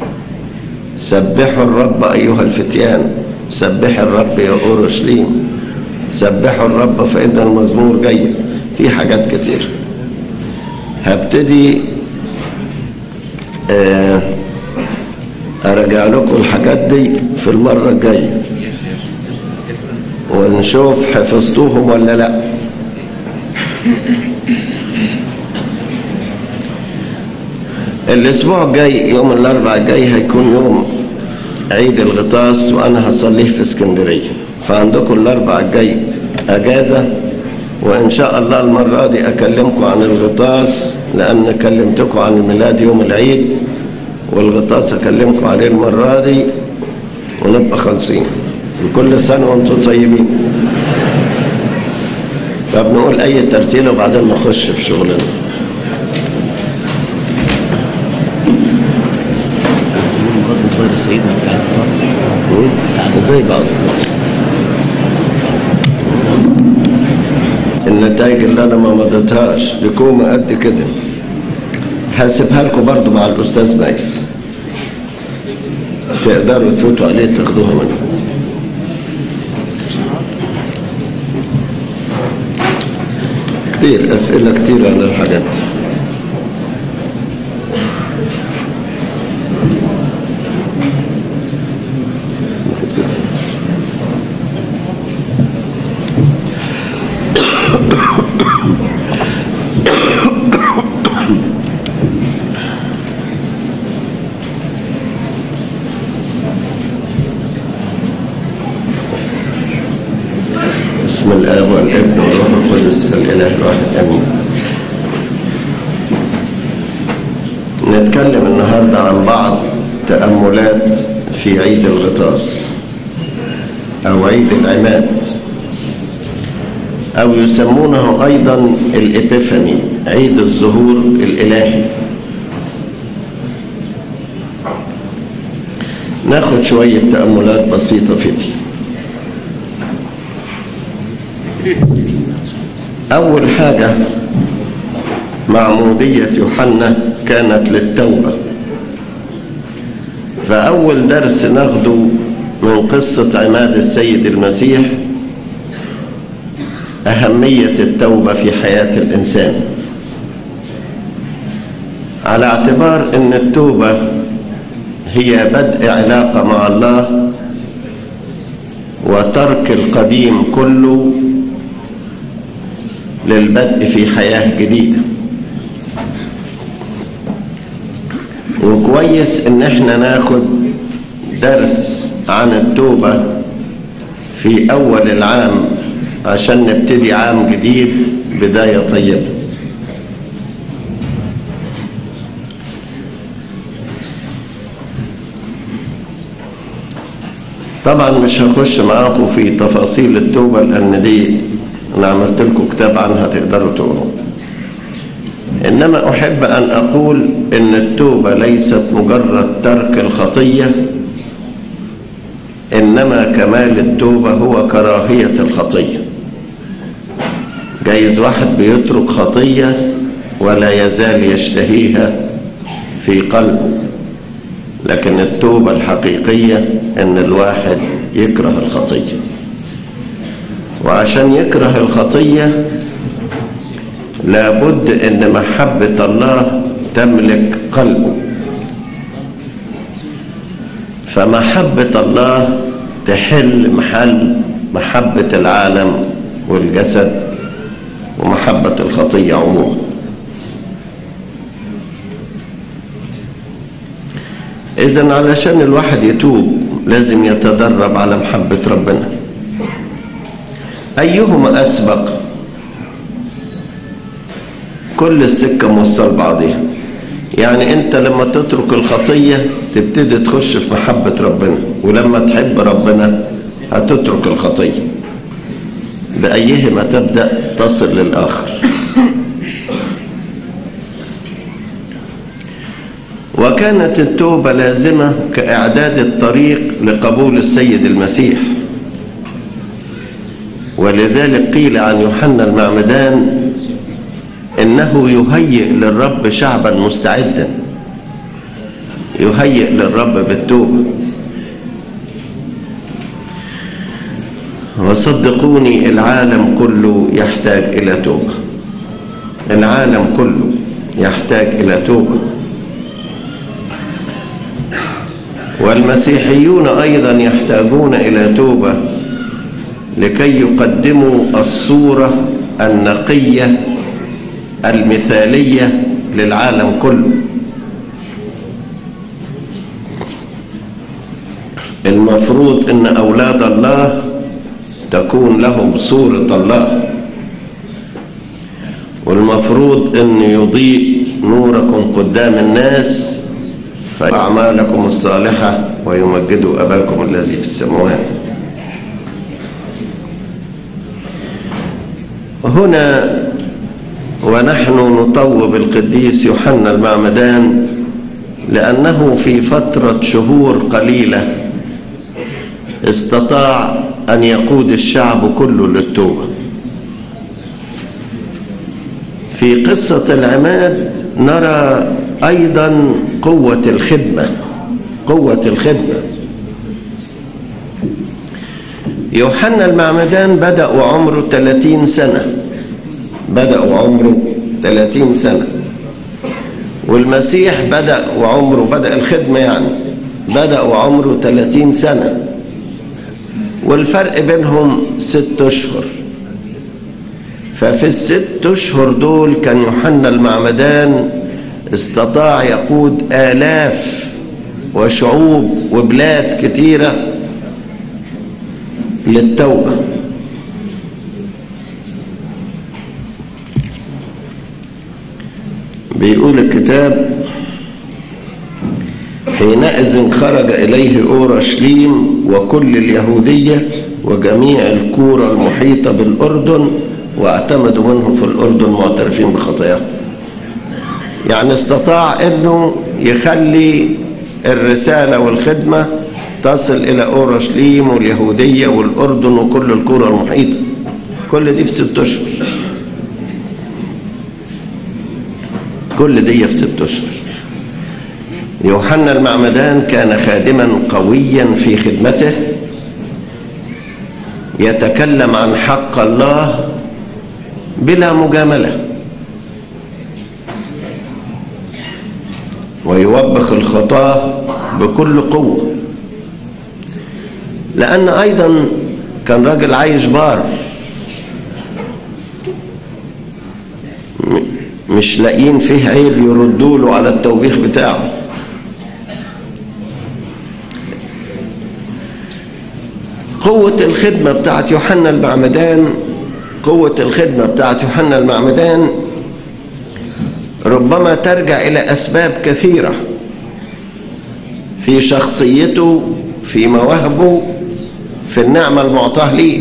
سبحوا الرب أيها الفتيان، سبح الرب يا أورشليم، سبحوا الرب فإن المزمور جيد. في حاجات كتير. هبتدي أرجع لكم الحاجات دي في المرة الجاية ونشوف حفظتوهم ولا لا. الأسبوع الجاي يوم الأربعاء الجاي هيكون يوم عيد الغطاس، وأنا هصليه في اسكندرية، فعندكم الأربعاء الجاي أجازة. وإن شاء الله المرة دي أكلمكم عن الغطاس، لأن كلمتكم عن الميلاد يوم العيد، والغطاس أكلمكم عليه المرة دي ونبقى خالصين. وكل سنة وأنتم طيبين. طب نقول أي ترتيل وبعدين نخش في شغلنا. سيدنا بتاع الغطاس ازاي بعض النتائج اللي انا ما مضيتهاش لكم قد كده هسيبها لكم برضو مع الاستاذ مايس، تقدروا تفوتوا عليه تاخدوها منه. كتير اسئله كتير عن الحاجات دي. بسم الآب والابن والروح القدس الإله الواحد آمين. نتكلم النهارده عن بعض تأملات في عيد الغطاس أو عيد العماد، أو يسمونه أيضا الإبيفاني، عيد الظهور الإلهي. ناخد شوية تأملات بسيطة في دي. أول حاجة معمودية يوحنا كانت للتوبة، فأول درس ناخده من قصة عماد السيد المسيح أهمية التوبة في حياة الإنسان، على اعتبار أن التوبة هي بدء علاقة مع الله وترك القديم كله للبدء في حياة جديدة. وكويس ان احنا ناخد درس عن التوبة في اول العام عشان نبتدي عام جديد بداية طيبة. طبعا مش هخش معاكم في تفاصيل التوبة لان دي أنا عملت لكم كتاب عنها تقدروا تقروا. إنما أحب أن أقول إن التوبة ليست مجرد ترك الخطية، إنما كمال التوبة هو كراهية الخطية. جايز واحد بيترك خطية ولا يزال يشتهيها في قلبه، لكن التوبة الحقيقية إن الواحد يكره الخطية، وعشان يكره الخطية لابد إن محبة الله تملك قلبه، فمحبة الله تحل محل محبة العالم والجسد ومحبة الخطية عموما. إذن علشان الواحد يتوب لازم يتدرب على محبة ربنا. أيهما أسبق؟ كل السكة موصل بعضها. يعني أنت لما تترك الخطية تبتدي تخش في محبة ربنا، ولما تحب ربنا هتترك الخطية. بأيهما تبدأ تصل للآخر. وكانت التوبة لازمة كإعداد الطريق لقبول السيد المسيح، ولذلك قيل عن يوحنا المعمدان إنه يهيئ للرب شعبا مستعدا، يهيئ للرب بالتوبة. وصدقوني العالم كله يحتاج إلى توبة، العالم كله يحتاج إلى توبة، والمسيحيون أيضا يحتاجون إلى توبة لكي يقدموا الصورة النقية المثالية للعالم كله. المفروض أن أولاد الله تكون لهم صورة الله، والمفروض أن يضيء نوركم قدام الناس فأعمالكم الصالحة ويمجدوا أباكم الذي في السماوات. هنا ونحن نطوب القديس يوحنا المعمدان لأنه في فترة شهور قليلة استطاع أن يقود الشعب كله للتوبة. في قصة العماد نرى أيضا قوة الخدمة، قوة الخدمة. يوحنا المعمدان بدأ وعمره ثلاثين سنة، بدأ وعمره ثلاثين سنة، والمسيح بدأ وعمره بدأ الخدمة يعني بدأ وعمره ثلاثين سنة، والفرق بينهم ست أشهر. ففي الست أشهر دول كان يوحنا المعمدان استطاع يقود آلاف وشعوب وبلاد كتيرة للتوبة. بيقول الكتاب: حينئذ خرج إليه أورشليم وكل اليهودية وجميع القرى المحيطة بالأردن، واعتمدوا منهم في الأردن معترفين بخطاياهم. يعني استطاع أنه يخلي الرسالة والخدمة تصل إلى أورشليم واليهودية والأردن وكل القرى المحيطة، كل دي في ست أشهر، كل دي في ست أشهر. يوحنا المعمدان كان خادما قويا في خدمته، يتكلم عن حق الله بلا مجاملة، ويوبخ الخطاة بكل قوة، لأن أيضا كان راجل عايش بار، مش لاقيين فيه عيب يردوا له على التوبيخ بتاعه. قوة الخدمة بتاعت يوحنا المعمدان قوة الخدمة بتاعت يوحنا المعمدان ربما ترجع إلى أسباب كثيرة في شخصيته، في مواهبه، في النعمة المعطاة ليه،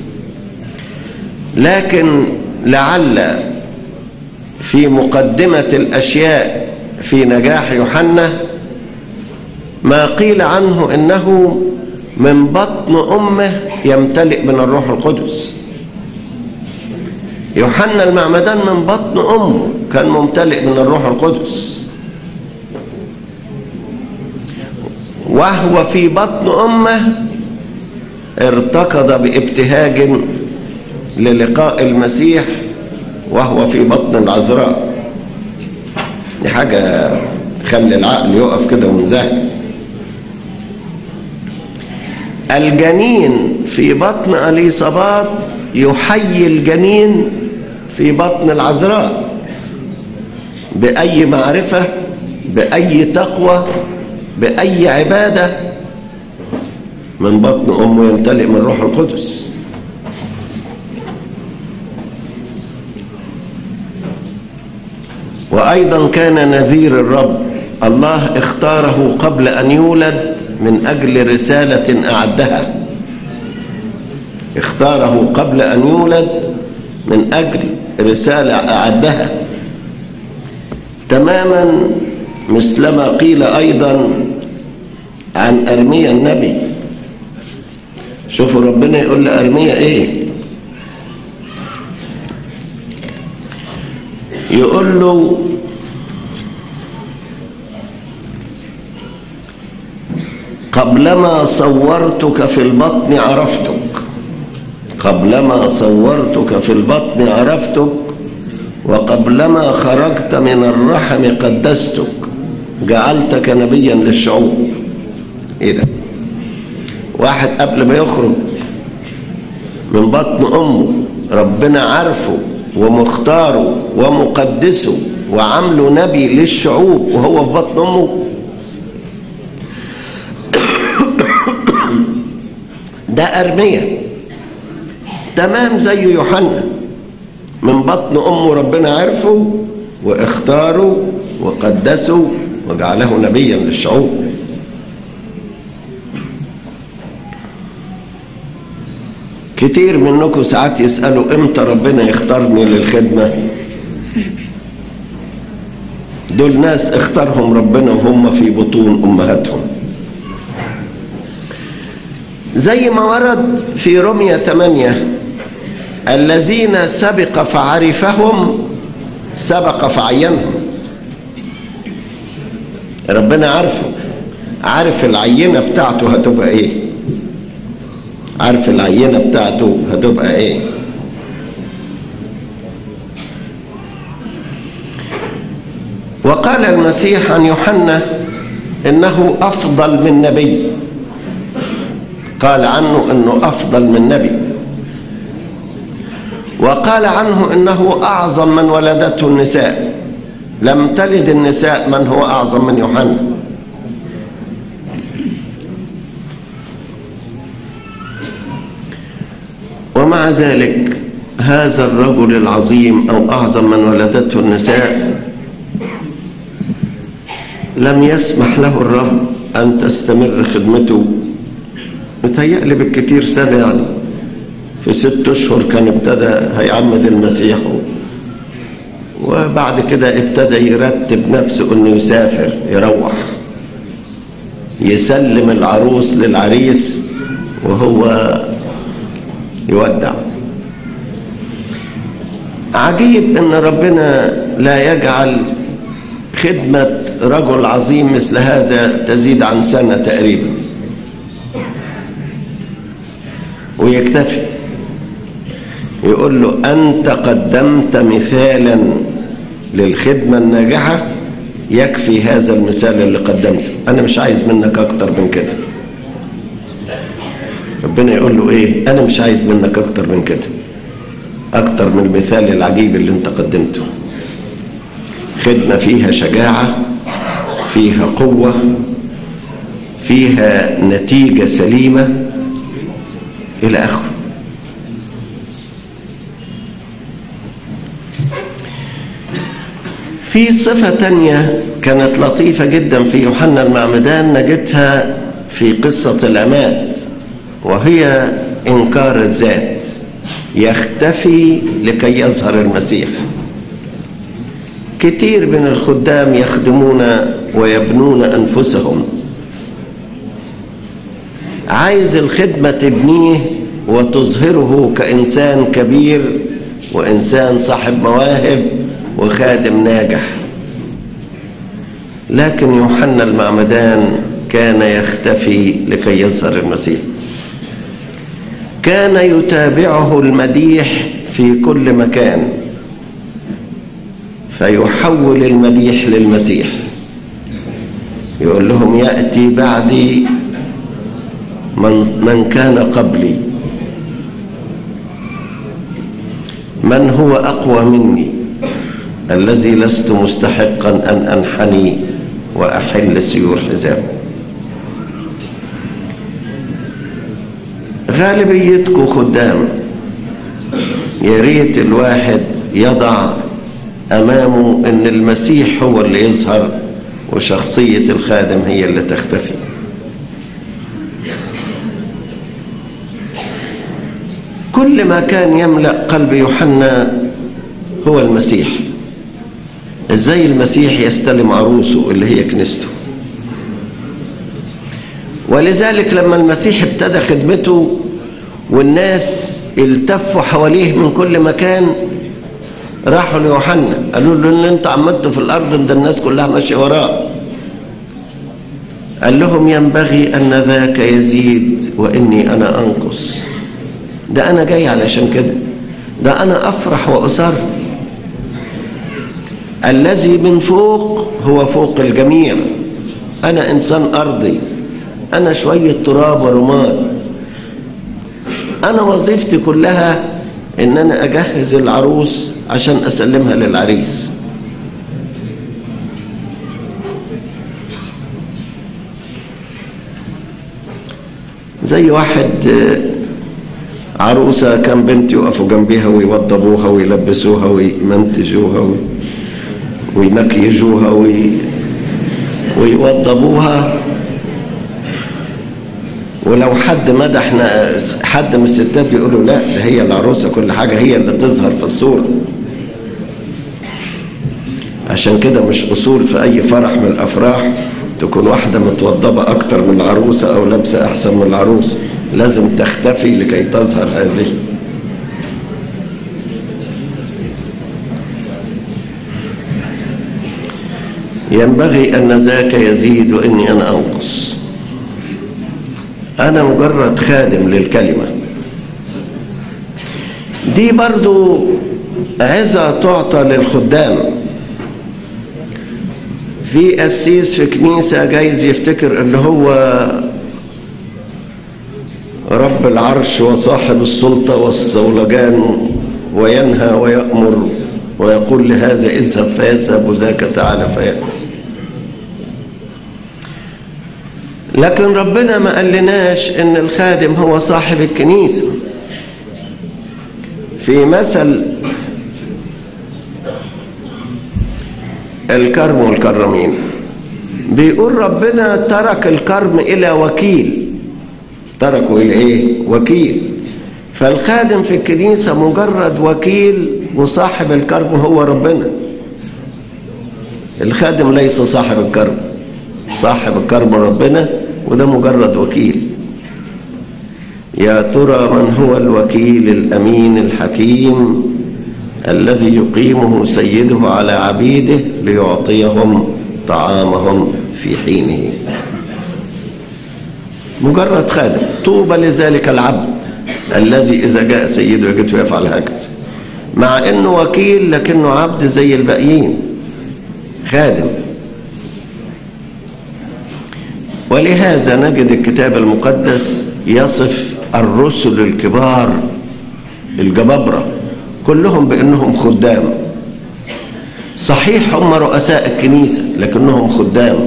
لكن لعل في مقدمة الأشياء في نجاح يوحنا ما قيل عنه إنه من بطن أمه يمتلئ من الروح القدس. يوحنا المعمدان من بطن أمه كان ممتلئ من الروح القدس، وهو في بطن أمه ارتكض بابتهاج للقاء المسيح وهو في بطن العذراء. دي حاجة تخلي العقل يقف كده وينزهق. الجنين في بطن أليصابات يحيي الجنين في بطن العذراء بأي معرفة، بأي تقوى، بأي عبادة، من بطن أمه يمتلئ من روح القدس. وأيضا كان نذير الرب، الله اختاره قبل أن يولد من أجل رسالة أعدها. اختاره قبل أن يولد من أجل رسالة أعدها، تماما مثلما قيل أيضا عن أرميا النبي. شوفوا ربنا يقول لأرميا إيه، يقول له قبلما صورتك في البطن عرفتك، قبلما صورتك في البطن عرفتك، وقبلما خرجت من الرحم قدستك، جعلتك نبيا للشعوب. ايه ده؟ واحد قبل ما يخرج من بطن امه ربنا عارفه ومختاره ومقدسه وعامله نبي للشعوب وهو في بطن امه. ده أرميا تمام زي يوحنا، من بطن امه ربنا عرفه واختاره وقدسه وجعله نبيا للشعوب. كتير منكم ساعات يسألوا امتى ربنا يختارني للخدمة. دول ناس اختارهم ربنا وهم في بطون امهاتهم، زي ما ورد في رومية ثمانية الذين سبق فعرفهم سبق فعينهم. ربنا عارفه، عارف العينة بتاعته هتبقى ايه، عارف العينة بتاعته هتبقى ايه. وقال المسيح عن يوحنا انه افضل من نبي، قال عنه انه افضل من نبي، وقال عنه انه اعظم من ولدته النساء، لم تلد النساء من هو اعظم من يوحنا. ومع ذلك هذا الرجل العظيم او اعظم من ولدته النساء لم يسمح له الرب ان تستمر خدمته. متهيألي بالكتير سنة، يعني في ست اشهر كان ابتدى هيعمد المسيح، وبعد كده ابتدى يرتب نفسه انه يسافر يروح يسلم العروس للعريس وهو يودع. عجيب ان ربنا لا يجعل خدمة رجل عظيم مثل هذا تزيد عن سنة تقريبا ويكتفي. يقول له أنت قدمت مثالا للخدمة الناجحة، يكفي هذا المثال اللي قدمته، أنا مش عايز منك أكتر من كده. ربنا يقول له إيه؟ أنا مش عايز منك أكتر من كده، أكتر من المثال العجيب اللي أنت قدمته. خدمة فيها شجاعة، فيها قوة، فيها نتيجة سليمة إلى آخره. في صفة تانية كانت لطيفة جدا في يوحنا المعمدان نجدها في قصة العماد، وهي إنكار الذات، يختفي لكي يظهر المسيح. كتير من الخدام يخدمون ويبنون أنفسهم عايز الخدمة تبنيه وتظهره كإنسان كبير وإنسان صاحب مواهب وخادم ناجح. لكن يوحنا المعمدان كان يختفي لكي يظهر المسيح. كان يتابعه المديح في كل مكان فيحول المديح للمسيح. يقول لهم يأتي بعدي من, من كان قبلي، من هو أقوى مني، الذي لست مستحقا أن أنحني وأحل سيور حزامه. غالبيتكم خدام، يا ريت الواحد يضع أمامه أن المسيح هو اللي يظهر وشخصية الخادم هي اللي تختفي. كل ما كان يملأ قلب يوحنا هو المسيح. ازاي المسيح يستلم عروسه اللي هي كنيسته؟ ولذلك لما المسيح ابتدى خدمته والناس التفوا حواليه من كل مكان، راحوا ليوحنا قالوا له ان انت عمدته في الارض ده الناس كلها ماشيه وراه. قال لهم ينبغي ان ذاك يزيد واني انا انقص. ده انا جاي علشان كده، ده انا افرح واسر. الذي من فوق هو فوق الجميع، انا انسان ارضي، انا شويه تراب ورماد. انا وظيفتي كلها ان انا اجهز العروس عشان اسلمها للعريس. زي واحد عروسة كان بنتي يقفوا جنبيها ويوضبوها ويلبسوها ويمنتجوها ويمكيجوها ويوضبوها، ولو حد مدحنا حد من الستات يقولوا لا ده هي العروسة كل حاجة هي اللي تظهر في الصورة. عشان كده مش أصول في أي فرح من الأفراح تكون واحدة متوضبة أكتر من العروسة أو لابسة أحسن من العروسة، لازم تختفي لكي تظهر هذه. ينبغي أن ذاك يزيد وإني أنا أنقص. أنا مجرد خادم للكلمة. دي برضو عظة تعطى للخدام. في قسيس في كنيسة جايز يفتكر ان هو رب العرش وصاحب السلطة والصولجان وينهى ويأمر ويقول لهذا اذهب فيذهب وذاك تعالى فيأتي. لكن ربنا ما قالناش ان الخادم هو صاحب الكنيسة. في مثل الكرم والكرمين بيقول ربنا ترك الكرم الى وكيل، تركوا الى ايه؟ وكيل. فالخادم في الكنيسة مجرد وكيل وصاحب الكرم هو ربنا. الخادم ليس صاحب الكرم، صاحب الكرم ربنا وده مجرد وكيل. يا ترى من هو الوكيل الأمين الحكيم الذي يقيمه سيده على عبيده ليعطيهم طعامهم في حينه؟ مجرد خادم. طوبى لذلك العبد الذي إذا جاء سيده يجده يفعل هكذا، مع أنه وكيل لكنه عبد زي الباقيين، خادم. ولهذا نجد الكتاب المقدس يصف الرسل الكبار الجبابرة كلهم بأنهم خدام. صحيح هم رؤساء الكنيسة لكنهم خدام.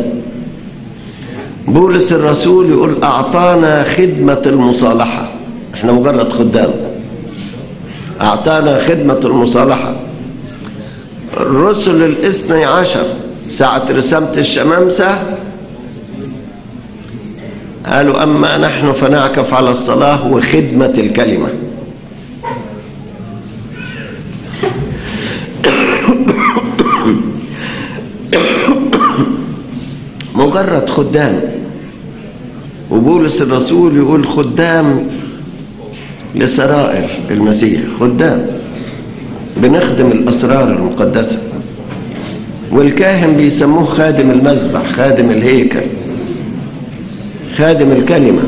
بولس الرسول يقول أعطانا خدمة المصالحة، احنا مجرد خدام، أعطانا خدمة المصالحة. الرسل الاثني عشر ساعة رسامة الشمامسة قالوا أما نحن فنعكف على الصلاة وخدمة الكلمة. مجرد خدام وبولس الرسول يقول خدام لسرائر المسيح، خدام بنخدم الأسرار المقدسة. والكاهن بيسموه خادم المذبح، خادم الهيكل، خادم الكلمة.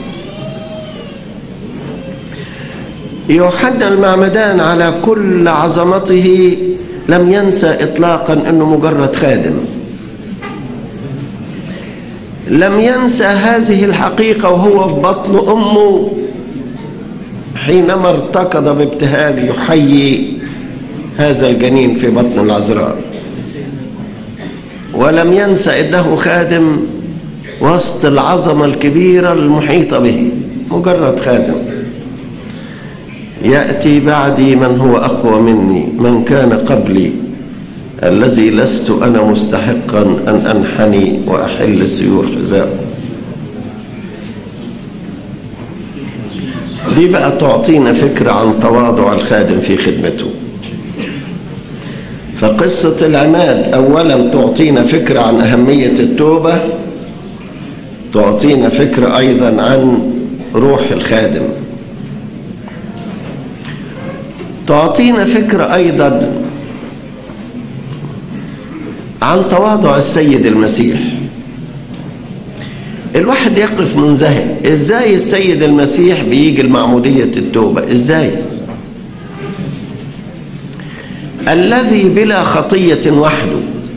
يوحنا المعمدان على كل عظمته لم ينسى إطلاقا أنه مجرد خادم، لم ينسى هذه الحقيقة وهو في بطن أمه حينما ارتكض بابتهاج يحيي هذا الجنين في بطن العذراء، ولم ينسى أنه خادم وسط العظمة الكبيرة المحيطة به، مجرد خادم. يأتي بعدي من هو أقوى مني، من كان قبلي الذي لست أنا مستحقا أن أنحني وأحل سيور حذاءه. دي بقى تعطينا فكرة عن تواضع الخادم في خدمته. فقصة العماد أولا تعطينا فكرة عن أهمية التوبة، تعطينا فكرة أيضا عن روح الخادم، تعطينا فكرة أيضا عن تواضع السيد المسيح. الواحد يقف منزهق، ازاي السيد المسيح بيجي المعمودية التوبة؟ ازاي الذي بلا خطية وحده،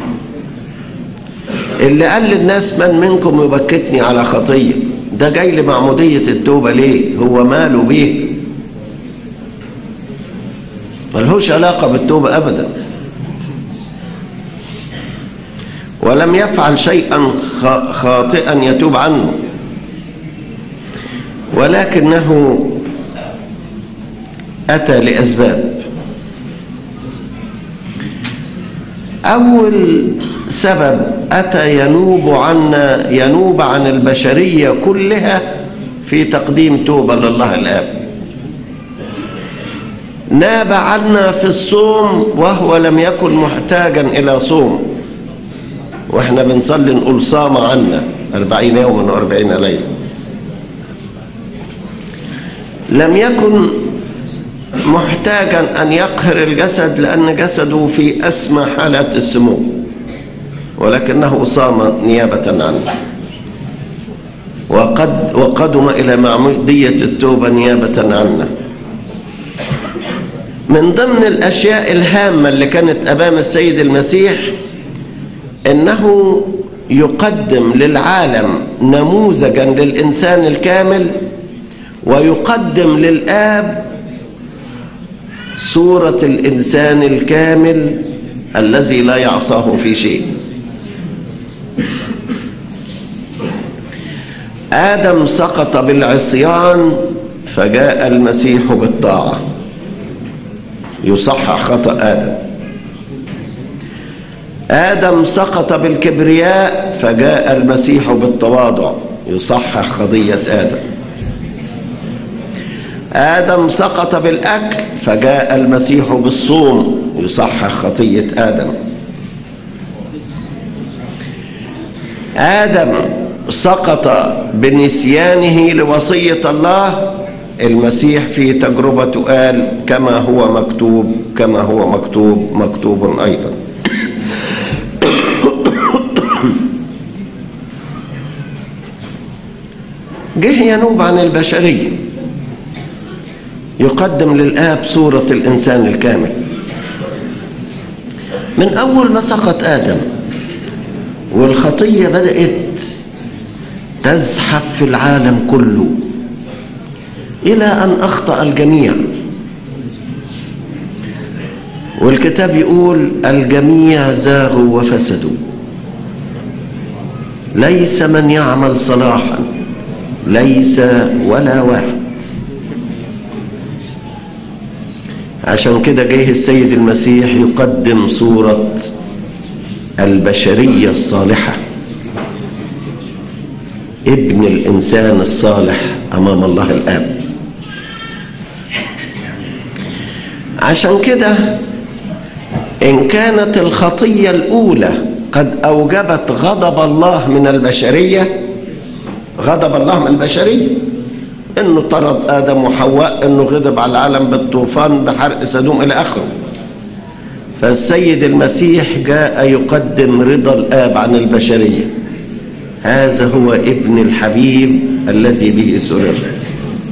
اللي قال للناس من منكم يبكتني على خطية، ده جاي لمعمودية التوبة ليه؟ هو ماله بيه؟ ملهوش علاقة بالتوبة أبدا، ولم يفعل شيئا خاطئا يتوب عنه، ولكنه أتى لأسباب. أول سبب أتى ينوب عنا، ينوب عن البشرية كلها في تقديم توبة لله الآب. ناب عنا في الصوم وهو لم يكن محتاجا إلى صوم، واحنا بنصلي نقول صام عنا أربعين يوما وأربعين ليلة. لم يكن محتاجا أن يقهر الجسد لأن جسده في أسمى حالات السمو، ولكنه صام نيابة عنه، وقد وقدم إلى معمودية التوبة نيابة عنا. من ضمن الأشياء الهامة اللي كانت أمام السيد المسيح إنه يقدم للعالم نموذجا للإنسان الكامل، ويقدم للآب صورة الإنسان الكامل الذي لا يعصاه في شيء. آدم سقط بالعصيان فجاء المسيح بالطاعة يصحح خطأ آدم. آدم سقط بالكبرياء فجاء المسيح بالتواضع يصحح خطية آدم. آدم سقط بالأكل فجاء المسيح بالصوم يصحح خطية آدم. آدم سقط بنسيانه لوصية الله، المسيح في تجربته قال كما هو مكتوب كما هو مكتوب مكتوب أيضا. جه ينوب عن البشرية، يقدم للآب صورة الإنسان الكامل. من أول ما سقط آدم والخطية بدأت تزحف في العالم كله إلى أن أخطأ الجميع، والكتاب يقول الجميع زاغوا وفسدوا، ليس من يعمل صلاحا، ليس ولا واحد. عشان كده جه السيد المسيح يقدم صورة البشرية الصالحة، ابن الإنسان الصالح أمام الله الآب. عشان كده إن كانت الخطية الأولى قد أوجبت غضب الله من البشرية، غضب الله من البشرية، انه طرد ادم وحواء، انه غضب على العالم بالطوفان بحرق سدوم الى اخره. فالسيد المسيح جاء يقدم رضا الآب عن البشرية. هذا هو ابن الحبيب الذي به سررت.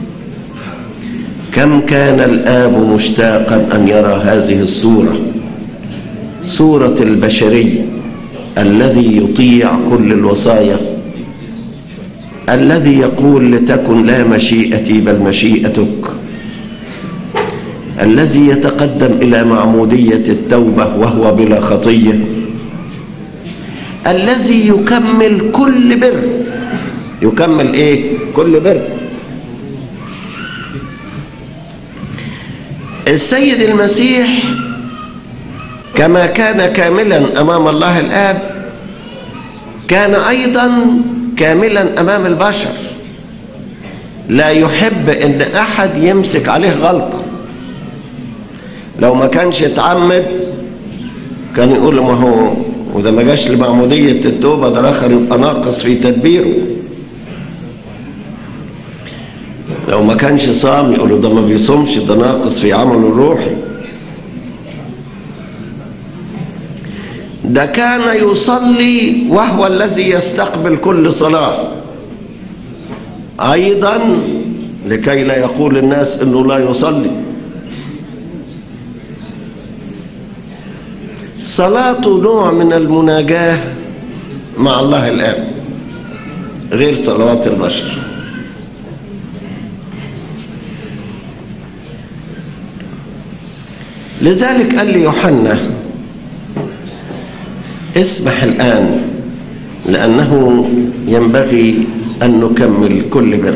كم كان الآب مشتاقا أن يرى هذه الصورة، صورة البشري الذي يطيع كل الوصايا، الذي يقول لتكن لا مشيئتي بل مشيئتك، الذي يتقدم إلى معمودية التوبة وهو بلا خطية، الذي يكمل كل بر. يكمل إيه؟ كل بر. السيد المسيح كما كان كاملا أمام الله الآب، كان أيضا كاملا أمام البشر. لا يحب أن أحد يمسك عليه غلطة. لو ما كانش يتعمد كان يقول ما هو وده ما جاش لمعمودية التوبة، ده الآخر يبقى ناقص في تدبيره. لو ما كانش صام يقولوا ده ما بيصومش، ده ناقص في عمله الروحي. ده كان يصلي وهو الذي يستقبل كل صلاة، أيضا لكي لا يقول الناس إنه لا يصلي. صلاته نوع من المناجاة مع الله الآب غير صلوات البشر. لذلك قال لي يوحنا اسمح الآن لأنه ينبغي أن نكمل كل بر.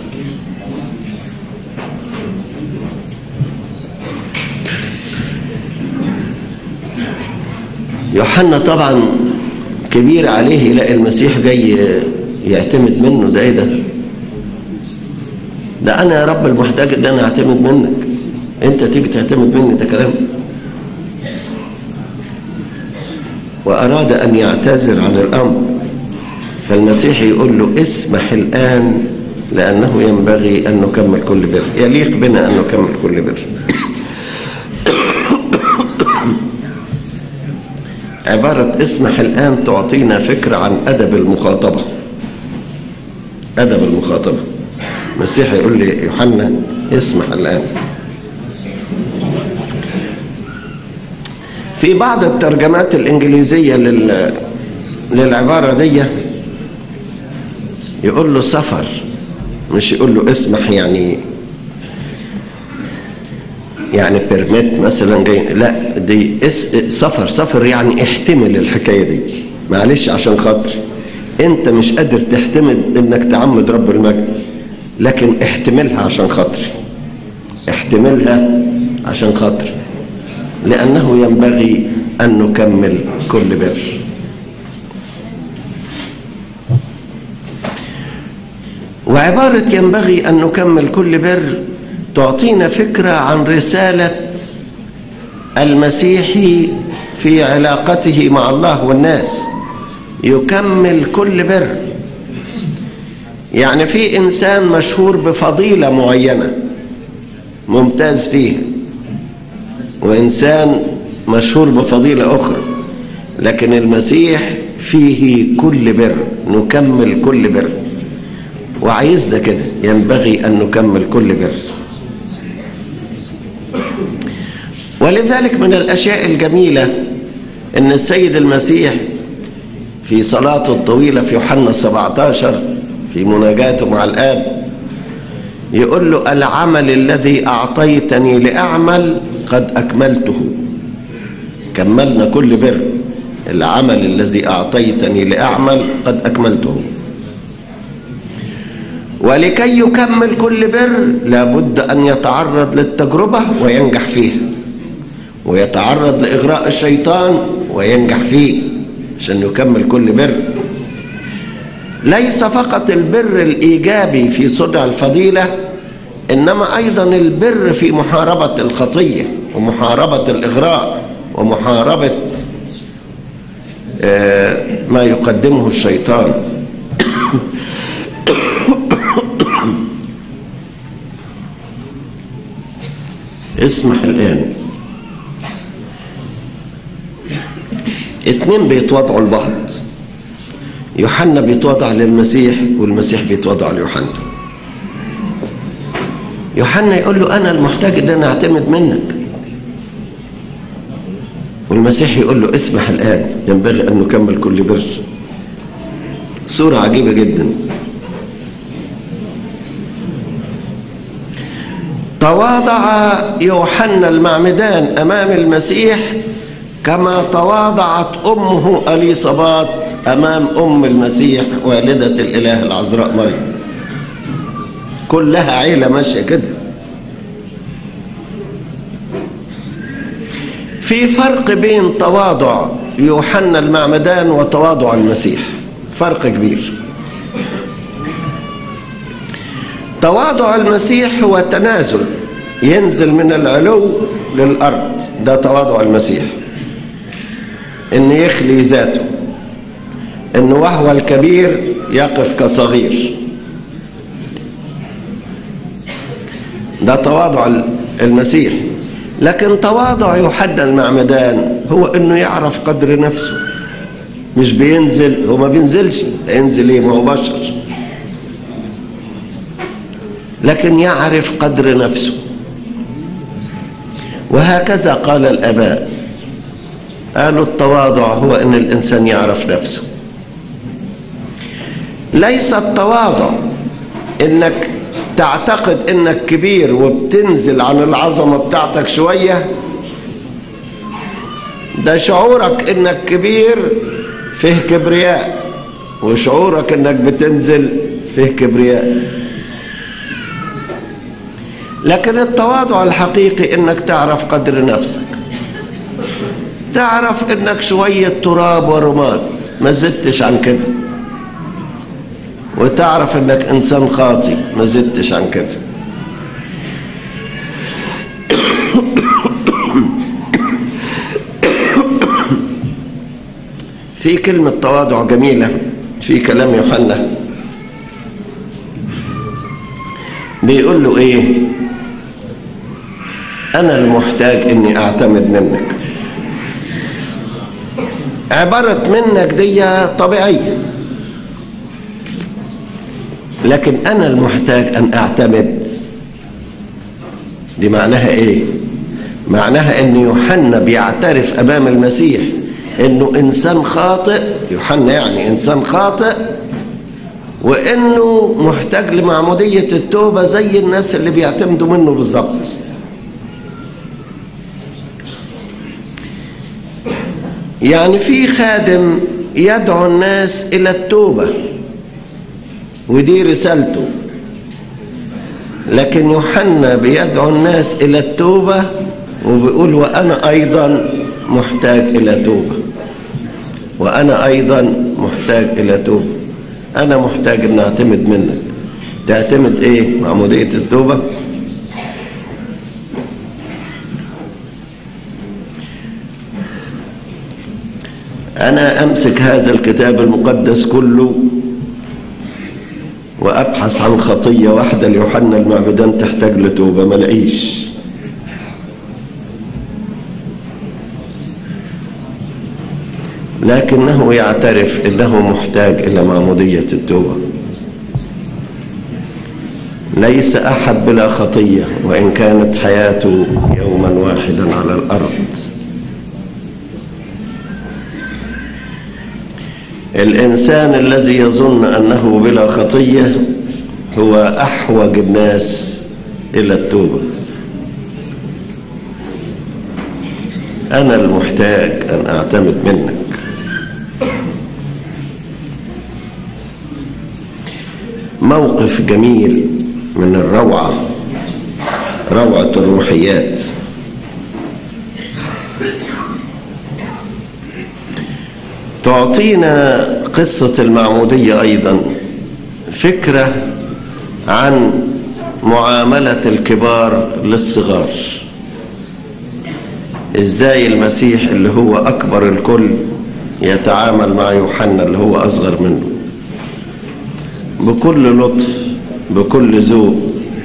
يوحنا طبعا كبير عليه يلاقي المسيح جاي يعتمد منه. ده ايه ده؟ ده انا يا رب المحتاج ان انا اعتمد منك، انت تيجي تعتمد مني؟ ده كلام. واراد ان يعتذر عن الامر، فالمسيح يقول له اسمح الان لانه ينبغي ان نكمل كل بر، يليق بنا ان نكمل كل بر. عبارة اسمح الآن تعطينا فكرة عن أدب المخاطبة. أدب المخاطبة. المسيح يقول لي يوحنا اسمح الآن. في بعض الترجمات الإنجليزية لل... للعبارة دي يقول له سفر، مش يقول له اسمح يعني يعني بيرميت مثلا جاي، لا دي اس سفر. سفر يعني احتمل الحكايه دي، معلش عشان خاطري انت مش قادر تحتمل انك تعمد رب المجد، لكن احتملها عشان خاطري، احتملها عشان خاطري، لانه ينبغي ان نكمل كل بر. وعباره ينبغي ان نكمل كل بر تعطينا فكرة عن رسالة المسيح في علاقته مع الله والناس. يكمل كل بر، يعني في إنسان مشهور بفضيلة معينة ممتاز فيها، وإنسان مشهور بفضيلة أخرى، لكن المسيح فيه كل بر، نكمل كل بر. وعايزنا كده، ينبغي أن نكمل كل بر. ولذلك من الأشياء الجميلة أن السيد المسيح في صلاته الطويلة في يوحنا سبعة عشر في مناجاته مع الآب يقول له العمل الذي أعطيتني لأعمل قد أكملته. كملنا كل بر. العمل الذي أعطيتني لأعمل قد أكملته. ولكي يكمل كل بر لابد أن يتعرض للتجربة وينجح فيها، ويتعرض لإغراء الشيطان وينجح فيه عشان يكمل كل بر. ليس فقط البر الإيجابي في صنع الفضيلة، إنما أيضا البر في محاربة الخطية ومحاربة الإغراء ومحاربة ما يقدمه الشيطان. اسمح الآن. اتنين بيتوضعوا لبعض، يوحنا بيتوضع للمسيح والمسيح بيتوضع ليوحنا. يوحنا يقول له أنا المحتاج إن أنا أعتمد منك، والمسيح يقول له اسمح الآن، ينبغي أن نكمل كل بر. صورة عجيبة جدا. تواضع يوحنا المعمدان أمام المسيح كما تواضعت أمه أليصابات أمام أم المسيح والدة الإله العذراء مريم. كلها عيلة ماشية كده. في فرق بين تواضع يوحنا المعمدان وتواضع المسيح، فرق كبير. تواضع المسيح هو تنازل، ينزل من العلو للأرض، ده تواضع المسيح. إن يخلي ذاته، إن وهو الكبير يقف كصغير، ده تواضع المسيح. لكن تواضع يوحنا المعمدان هو إنه يعرف قدر نفسه، مش بينزل، هو ما بينزلش، ينزل إيه؟ ما هو بشر، لكن يعرف قدر نفسه. وهكذا قال الآباء، قالوا التواضع هو إن الإنسان يعرف نفسه. ليس التواضع إنك تعتقد إنك كبير وبتنزل عن العظمة بتاعتك شوية، ده شعورك إنك كبير فيه كبرياء، وشعورك إنك بتنزل فيه كبرياء. لكن التواضع الحقيقي إنك تعرف قدر نفسك، تعرف إنك شوية تراب ورماد، ما زدتش عن كده، وتعرف إنك إنسان خاطئ، ما زدتش عن كده. في كلمة تواضع جميلة في كلام يوحنا، بيقول له إيه؟ أنا المحتاج إني أعتمد منك. عبارة منك دي طبيعية، لكن أنا المحتاج أن أعتمد، دي معناها إيه؟ معناها إن يوحنا بيعترف أمام المسيح إنه إنسان خاطئ، يوحنا يعني إنسان خاطئ، وإنه محتاج لمعمودية التوبة زي الناس اللي بيعتمدوا منه بالظبط. يعني في خادم يدعو الناس إلى التوبة، ودي رسالته، لكن يوحنا بيدعو الناس إلى التوبة وبيقول وأنا أيضا محتاج إلى توبة، وأنا أيضا محتاج إلى توبة. أنا محتاج أن أعتمد منك. تعتمد إيه؟ معمودية التوبة؟ أنا أمسك هذا الكتاب المقدس كله وأبحث عن خطية واحدة ليوحنا المعمدان تحتاج لتوبة، ما لاقيش. لكنه يعترف أنه محتاج إلى معمودية التوبة. ليس أحد بلا خطية وإن كانت حياته يوما واحدا على الأرض. الإنسان الذي يظن أنه بلا خطية هو أحوج الناس إلى التوبة. أنا المحتاج أن أعتمد منك. موقف جميل من الروعة، روعة الروحيات. تعطينا قصة المعمودية أيضا فكرة عن معاملة الكبار للصغار. إزاي المسيح اللي هو أكبر الكل يتعامل مع يوحنا اللي هو أصغر منه. بكل لطف، بكل ذوق،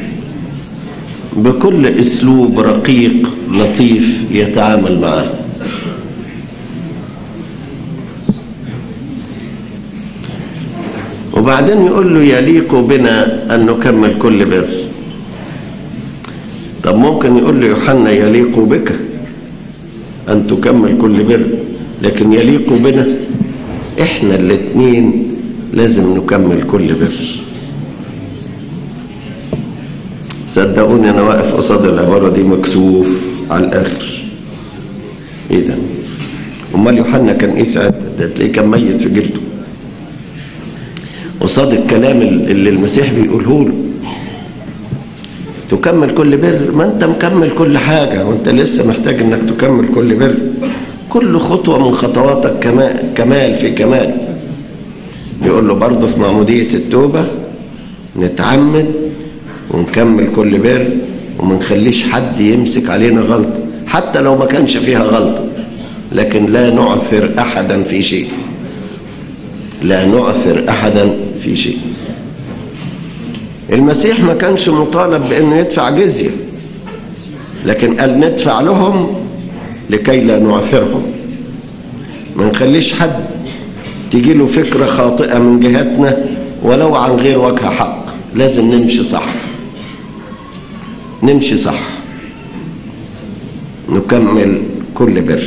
بكل اسلوب رقيق لطيف يتعامل معه. وبعدين يقول له يليق بنا ان نكمل كل بر. طب ممكن يقول له يوحنا يليق بك ان تكمل كل بر، لكن يليق بنا احنا الاثنين لازم نكمل كل بر. صدقوني انا واقف قصاد العباره دي مكسوف على الاخر. ايه ده؟ امال يوحنا كان ايه ساعتها؟ ده تلاقيه كان ميت في جلده قصاد الكلام اللي المسيح بيقوله له. تكمل كل بر؟ ما انت مكمل كل حاجه، وانت لسه محتاج انك تكمل كل بر. كل خطوه من خطواتك كمال في كمال. يقول له برضه في معموديه التوبه نتعمد ونكمل كل بر، وما نخليش حد يمسك علينا غلطه حتى لو ما كانش فيها غلطه، لكن لا نعثر احدا في شيء. لا نعثر احدا في شيء. المسيح ما كانش مطالب بانه يدفع جزيه، لكن قال ندفع لهم لكي لا نعثرهم. ما نخليش حد تجي له فكره خاطئه من جهتنا ولو عن غير وجه حق. لازم نمشي صح، نمشي صح، نكمل كل بر.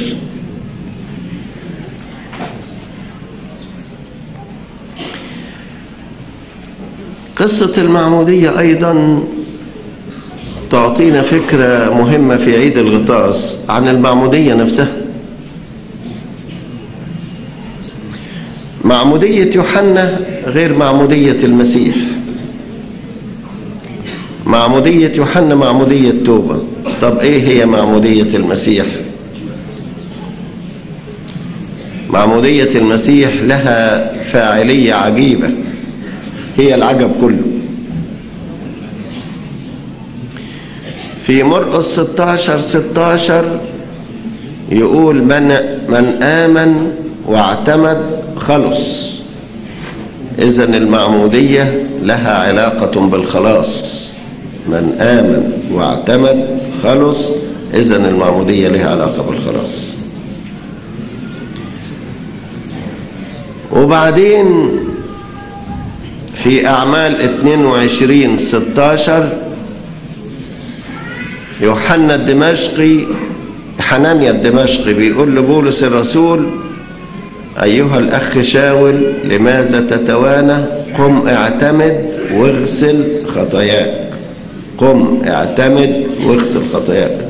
قصة المعمودية أيضا تعطينا فكرة مهمة في عيد الغطاس عن المعمودية نفسها. معمودية يوحنا غير معمودية المسيح. معمودية يوحنا معمودية توبة. طب ايه هي معمودية المسيح؟ معمودية المسيح لها فاعلية عجيبة، هي العجب كله. في مرقس ستاشر ستاشر يقول من من آمن واعتمد خلص. إذن المعمودية لها علاقة بالخلاص. من آمن واعتمد خلص، إذن المعمودية لها علاقة بالخلاص. وبعدين في أعمال اتنين وعشرين ستاشر يوحنا الدمشقي حنانيا الدمشقي بيقول لبولس الرسول أيها الأخ شاول لماذا تتوانى؟ قم اعتمد واغسل خطاياك. قم اعتمد واغسل خطاياك.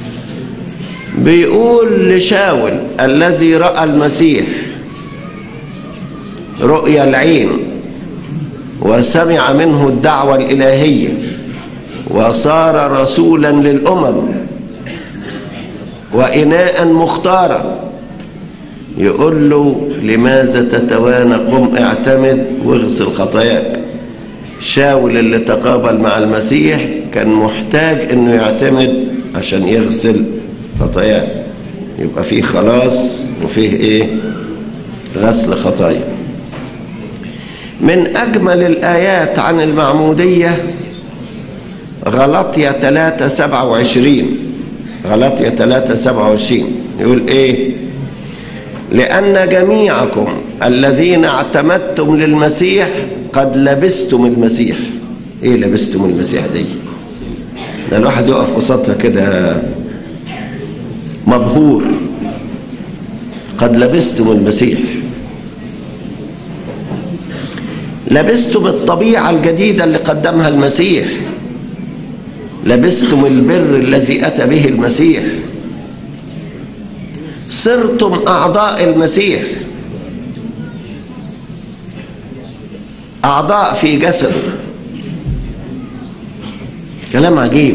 بيقول لشاول الذي رأى المسيح رؤيا العين وسمع منه الدعوة الإلهية وصار رسولا للأمم وإناء مختارا، يقول له لماذا تتوانى؟ قم اعتمد واغسل خطاياك. شاول اللي تقابل مع المسيح كان محتاج انه يعتمد عشان يغسل خطاياه. يبقى فيه خلاص وفيه ايه؟ غسل خطايا. من اجمل الايات عن المعمودية غلطية ثلاثة سبعة وعشرين. غلطية ثلاثة سبعة وعشرين يقول ايه؟ لأن جميعكم الذين اعتمدتم للمسيح قد لبستم المسيح. ايه لبستم المسيح دي؟ ده الواحد يقف قصادها كده مبهور. قد لبستم المسيح. لبستم الطبيعة الجديدة اللي قدمها المسيح. لبستم البر الذي أتى به المسيح. صرتم أعضاء المسيح، أعضاء في جسده. كلام عجيب.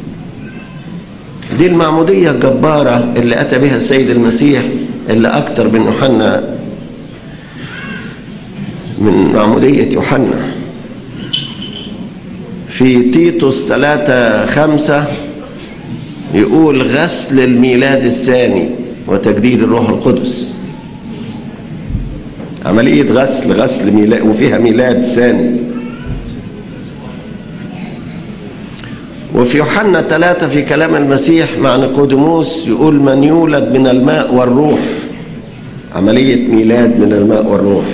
دي المعمودية الجبارة اللي أتى بها السيد المسيح، اللي أكتر من يوحنا، من معمودية يوحنا. في تيتوس ثلاثة خمسة يقول غسل الميلاد الثاني وتجديد الروح القدس. عملية غسل غسل ميلاد وفيها ميلاد ثاني. وفي يوحنا ثلاثة في كلام المسيح مع نيقوديموس يقول من يولد من الماء والروح، عملية ميلاد من الماء والروح.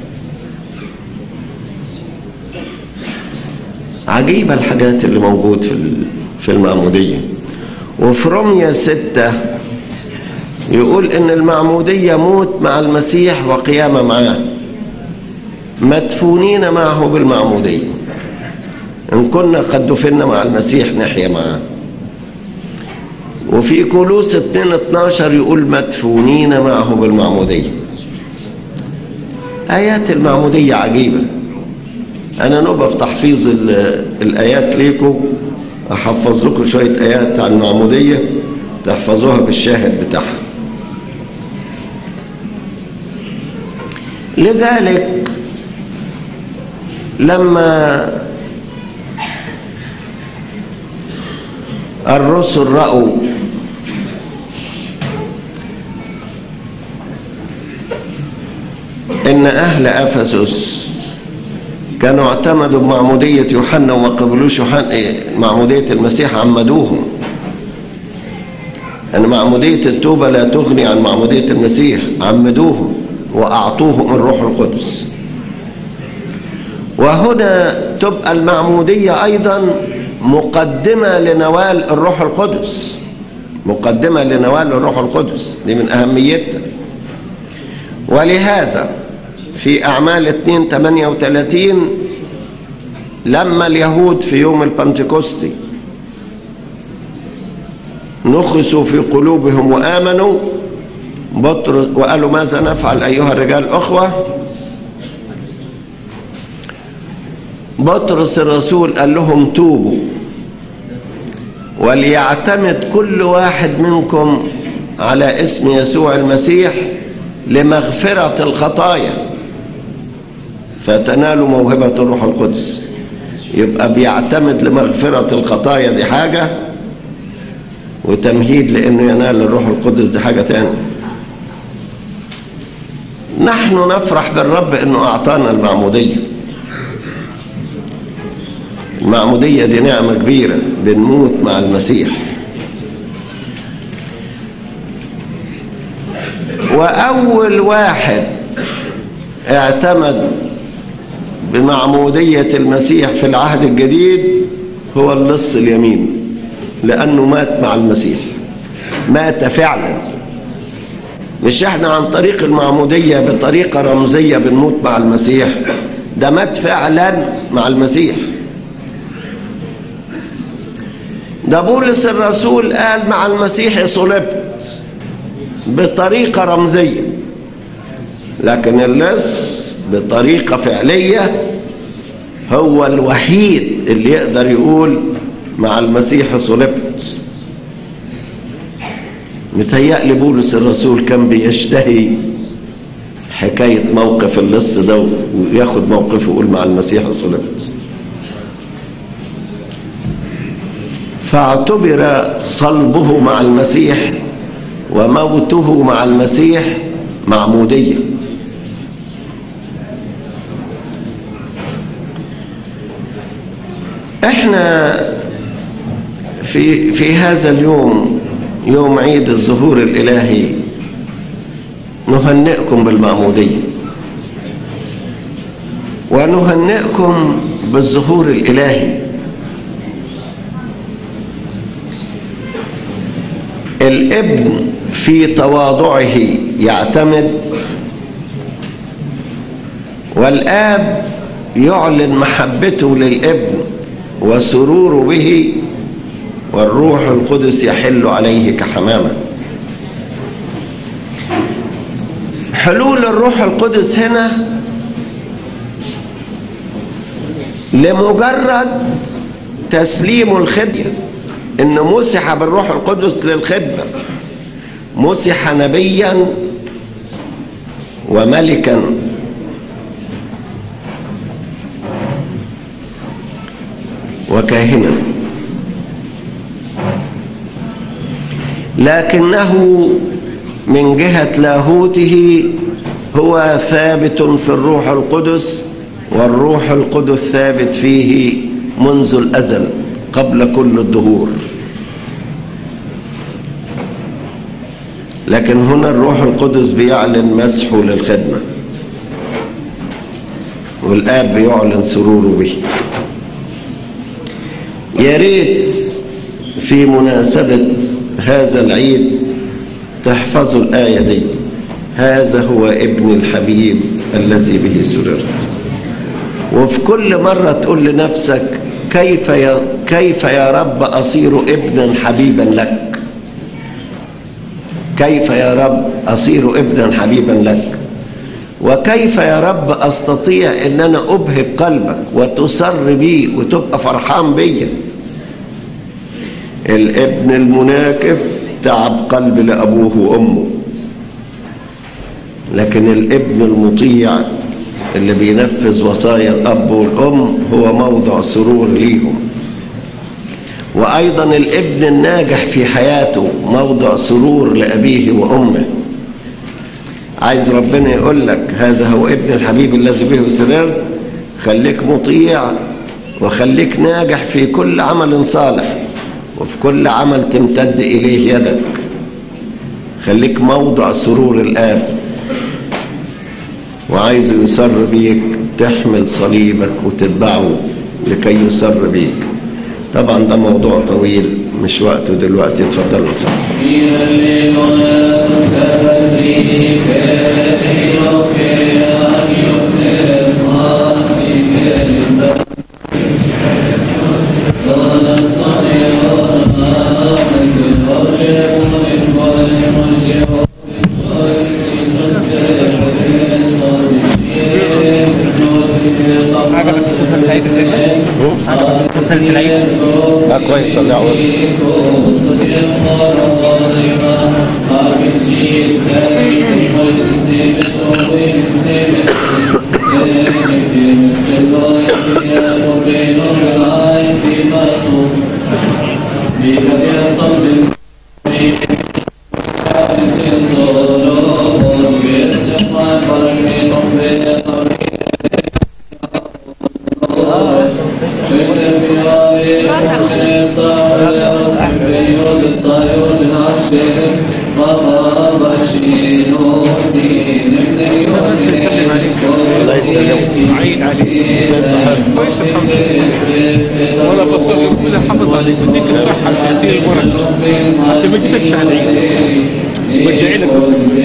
عجيبة الحاجات اللي موجود في في المعمودية. وفي رمية ستة يقول إن المعمودية موت مع المسيح وقيامة معاه، مدفونين معه بالمعمودية، إن كنا قد دفنا مع المسيح نحيا معاه. وفي كولوس اتنين اتناشر يقول مدفونين معه بالمعمودية. آيات المعمودية عجيبة. أنا نبقى في تحفيظ الآيات ليكم، أحفظ لكم شوية آيات عن المعمودية تحفظوها بالشاهد بتاعها. لذلك لما الرسل رأوا إن أهل أفسس كانوا اعتمدوا بمعمودية يوحنا وما قبلوش يوحنا معمودية المسيح، عمدوهم أن معمودية التوبة لا تغني عن معمودية المسيح، عمدوهم وأعطوهم الروح القدس. وهنا تبقى المعمودية أيضا مقدمة لنوال الروح القدس، مقدمة لنوال الروح القدس، دي من أهميتها. ولهذا في أعمال اتنين تمانية وتلاتين لما اليهود في يوم البنتكوستي نخسوا في قلوبهم وآمنوا بطرس وقالوا ماذا نفعل أيها الرجال أخوة، بطرس الرسول قال لهم توبوا وليعتمد كل واحد منكم على اسم يسوع المسيح لمغفرة الخطايا فتنالوا موهبة الروح القدس. يبقى بيعتمد لمغفرة الخطايا دي حاجة، وتمهيد لأنه ينال الروح القدس دي حاجة تانية. نحن نفرح بالرب أنه أعطانا المعمودية. المعمودية دي نعمة كبيرة، بنموت مع المسيح. وأول واحد اعتمد بمعمودية المسيح في العهد الجديد هو اللص اليمين، لأنه مات مع المسيح، مات فعلا. مش احنا عن طريق المعمودية بطريقة رمزية بنموت مع المسيح، ده مات فعلا مع المسيح. ده بولس الرسول قال مع المسيح صلبت بطريقة رمزية، لكن اللص بطريقة فعلية هو الوحيد اللي يقدر يقول مع المسيح صلبت. متهيألي بولس الرسول كان بيشتهي حكاية موقف اللص ده وياخد موقفه ويقول مع المسيح صلبت. فاعتبر صلبه مع المسيح وموته مع المسيح معمودية. احنا في في هذا اليوم، يوم عيد الظهور الإلهي، نهنئكم بالمعمودية ونهنئكم بالظهور الإلهي. الابن في تواضعه يعتمد، والآب يعلن محبته للابن وسروره به، والروح القدس يحل عليه كحمامة. حلول الروح القدس هنا لمجرد تسليم الخدمة، إن مسح بالروح القدس للخدمة، مسح نبيا وملكا وكاهنا، لكنه من جهة لاهوته هو ثابت في الروح القدس، والروح القدس ثابت فيه منذ الأزل قبل كل الدهور. لكن هنا الروح القدس بيعلن مسحه للخدمة، والآب بيعلن سروره به. يا ريت في مناسبة هذا العيد تحفظوا الآية دي: هذا هو ابن الحبيب الذي به سررت. وفي كل مرة تقول لنفسك: كيف يا, كيف يا رب أصير ابنا حبيبا لك؟ كيف يا رب أصير ابنا حبيبا لك؟ وكيف يا رب أستطيع أن أنا أبهج قلبك وتسر بي وتبقى فرحان بي؟ الابن المناكف تعب قلب لأبوه وأمه، لكن الابن المطيع اللي بينفذ وصايا الأب والأم هو موضع سرور ليهم. وأيضا الابن الناجح في حياته موضع سرور لأبيه وأمه. عايز ربنا يقول لك هذا هو ابن الحبيب الذي به سررت، خليك مطيع وخليك ناجح في كل عمل صالح، وفي كل عمل تمتد إليه يدك. خليك موضع سرور الآب، وعايز يسر بيك تحمل صليبك وتتبعه لكي يسر بيك. طبعا ده موضوع طويل مش وقته دلوقتي. اتفضلوا صاحبي. لا كويس. صلي على الله يسلمك. عين عليك. ازاي صحتك؟ كويس الحمد لله. وانا بصلي ربنا يحافظ عليك ويديك الصحه ويديك البركه عشان ما تجيلكش على العيد. وادعي لك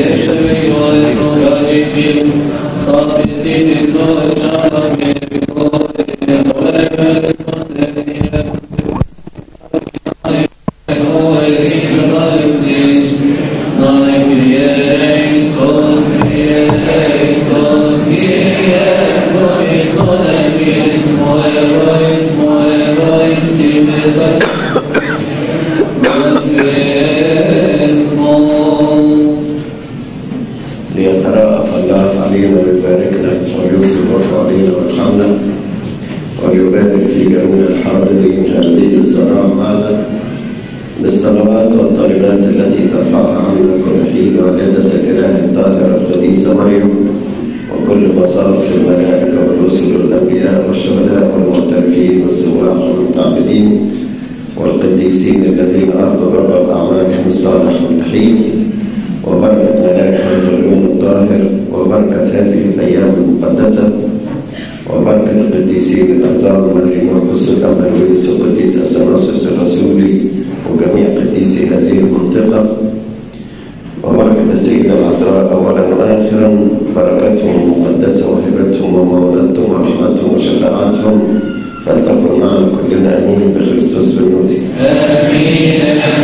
ليترأف الله علينا ويباركنا ويوصل بركة علينا ويرحمنا ويبارك في جميع الحاضرين هذه الصلاة معنا بالصلوات والطلبات التي ترفعها عنا كل حين والدة الإله الطاهرة القديسة مريم وكل مصاف الملائكة والرسل والأنبياء والشهداء والمعترفين والسواح والمتعبدين والقديسين الذين أرضوا رب أعمالهم الصالح والنحيم، وبركة ملاك هذا اليوم الطاهر، وبركة هذه الأيام المقدسة، وبركة القديسين العظام ماري مرقس الأنبا لويس والقديس أثناسيوس الرسولي وجميع قديسي هذه المنطقة، وبركة السيدة العذراء أولا وآخرا، بركتهم المقدسة وهبتهم ومولدتهم ورحمتهم وشفاعتهم فلتكن معنا كلنا امين بخريستوس بالنوتي. امين.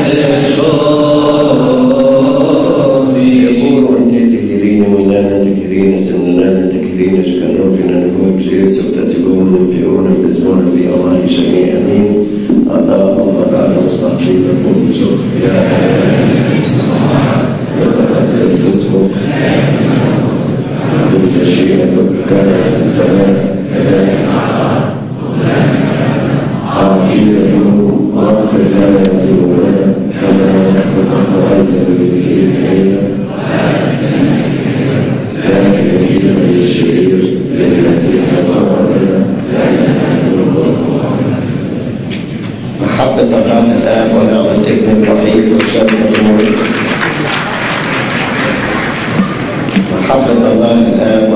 يقول انت تكرين وينانا تكرين سننا تكرين شكرنا فينا نفوت جيس وتتبون بيون بزمون بيوان شميع امين. اللهم تعالى مستحقين لكم بشوف يا يتقدسكم بالتشريعكم كان السماء كذلك عافية واغفر لنا ذنوبنا كما نحن نغفر الله الآب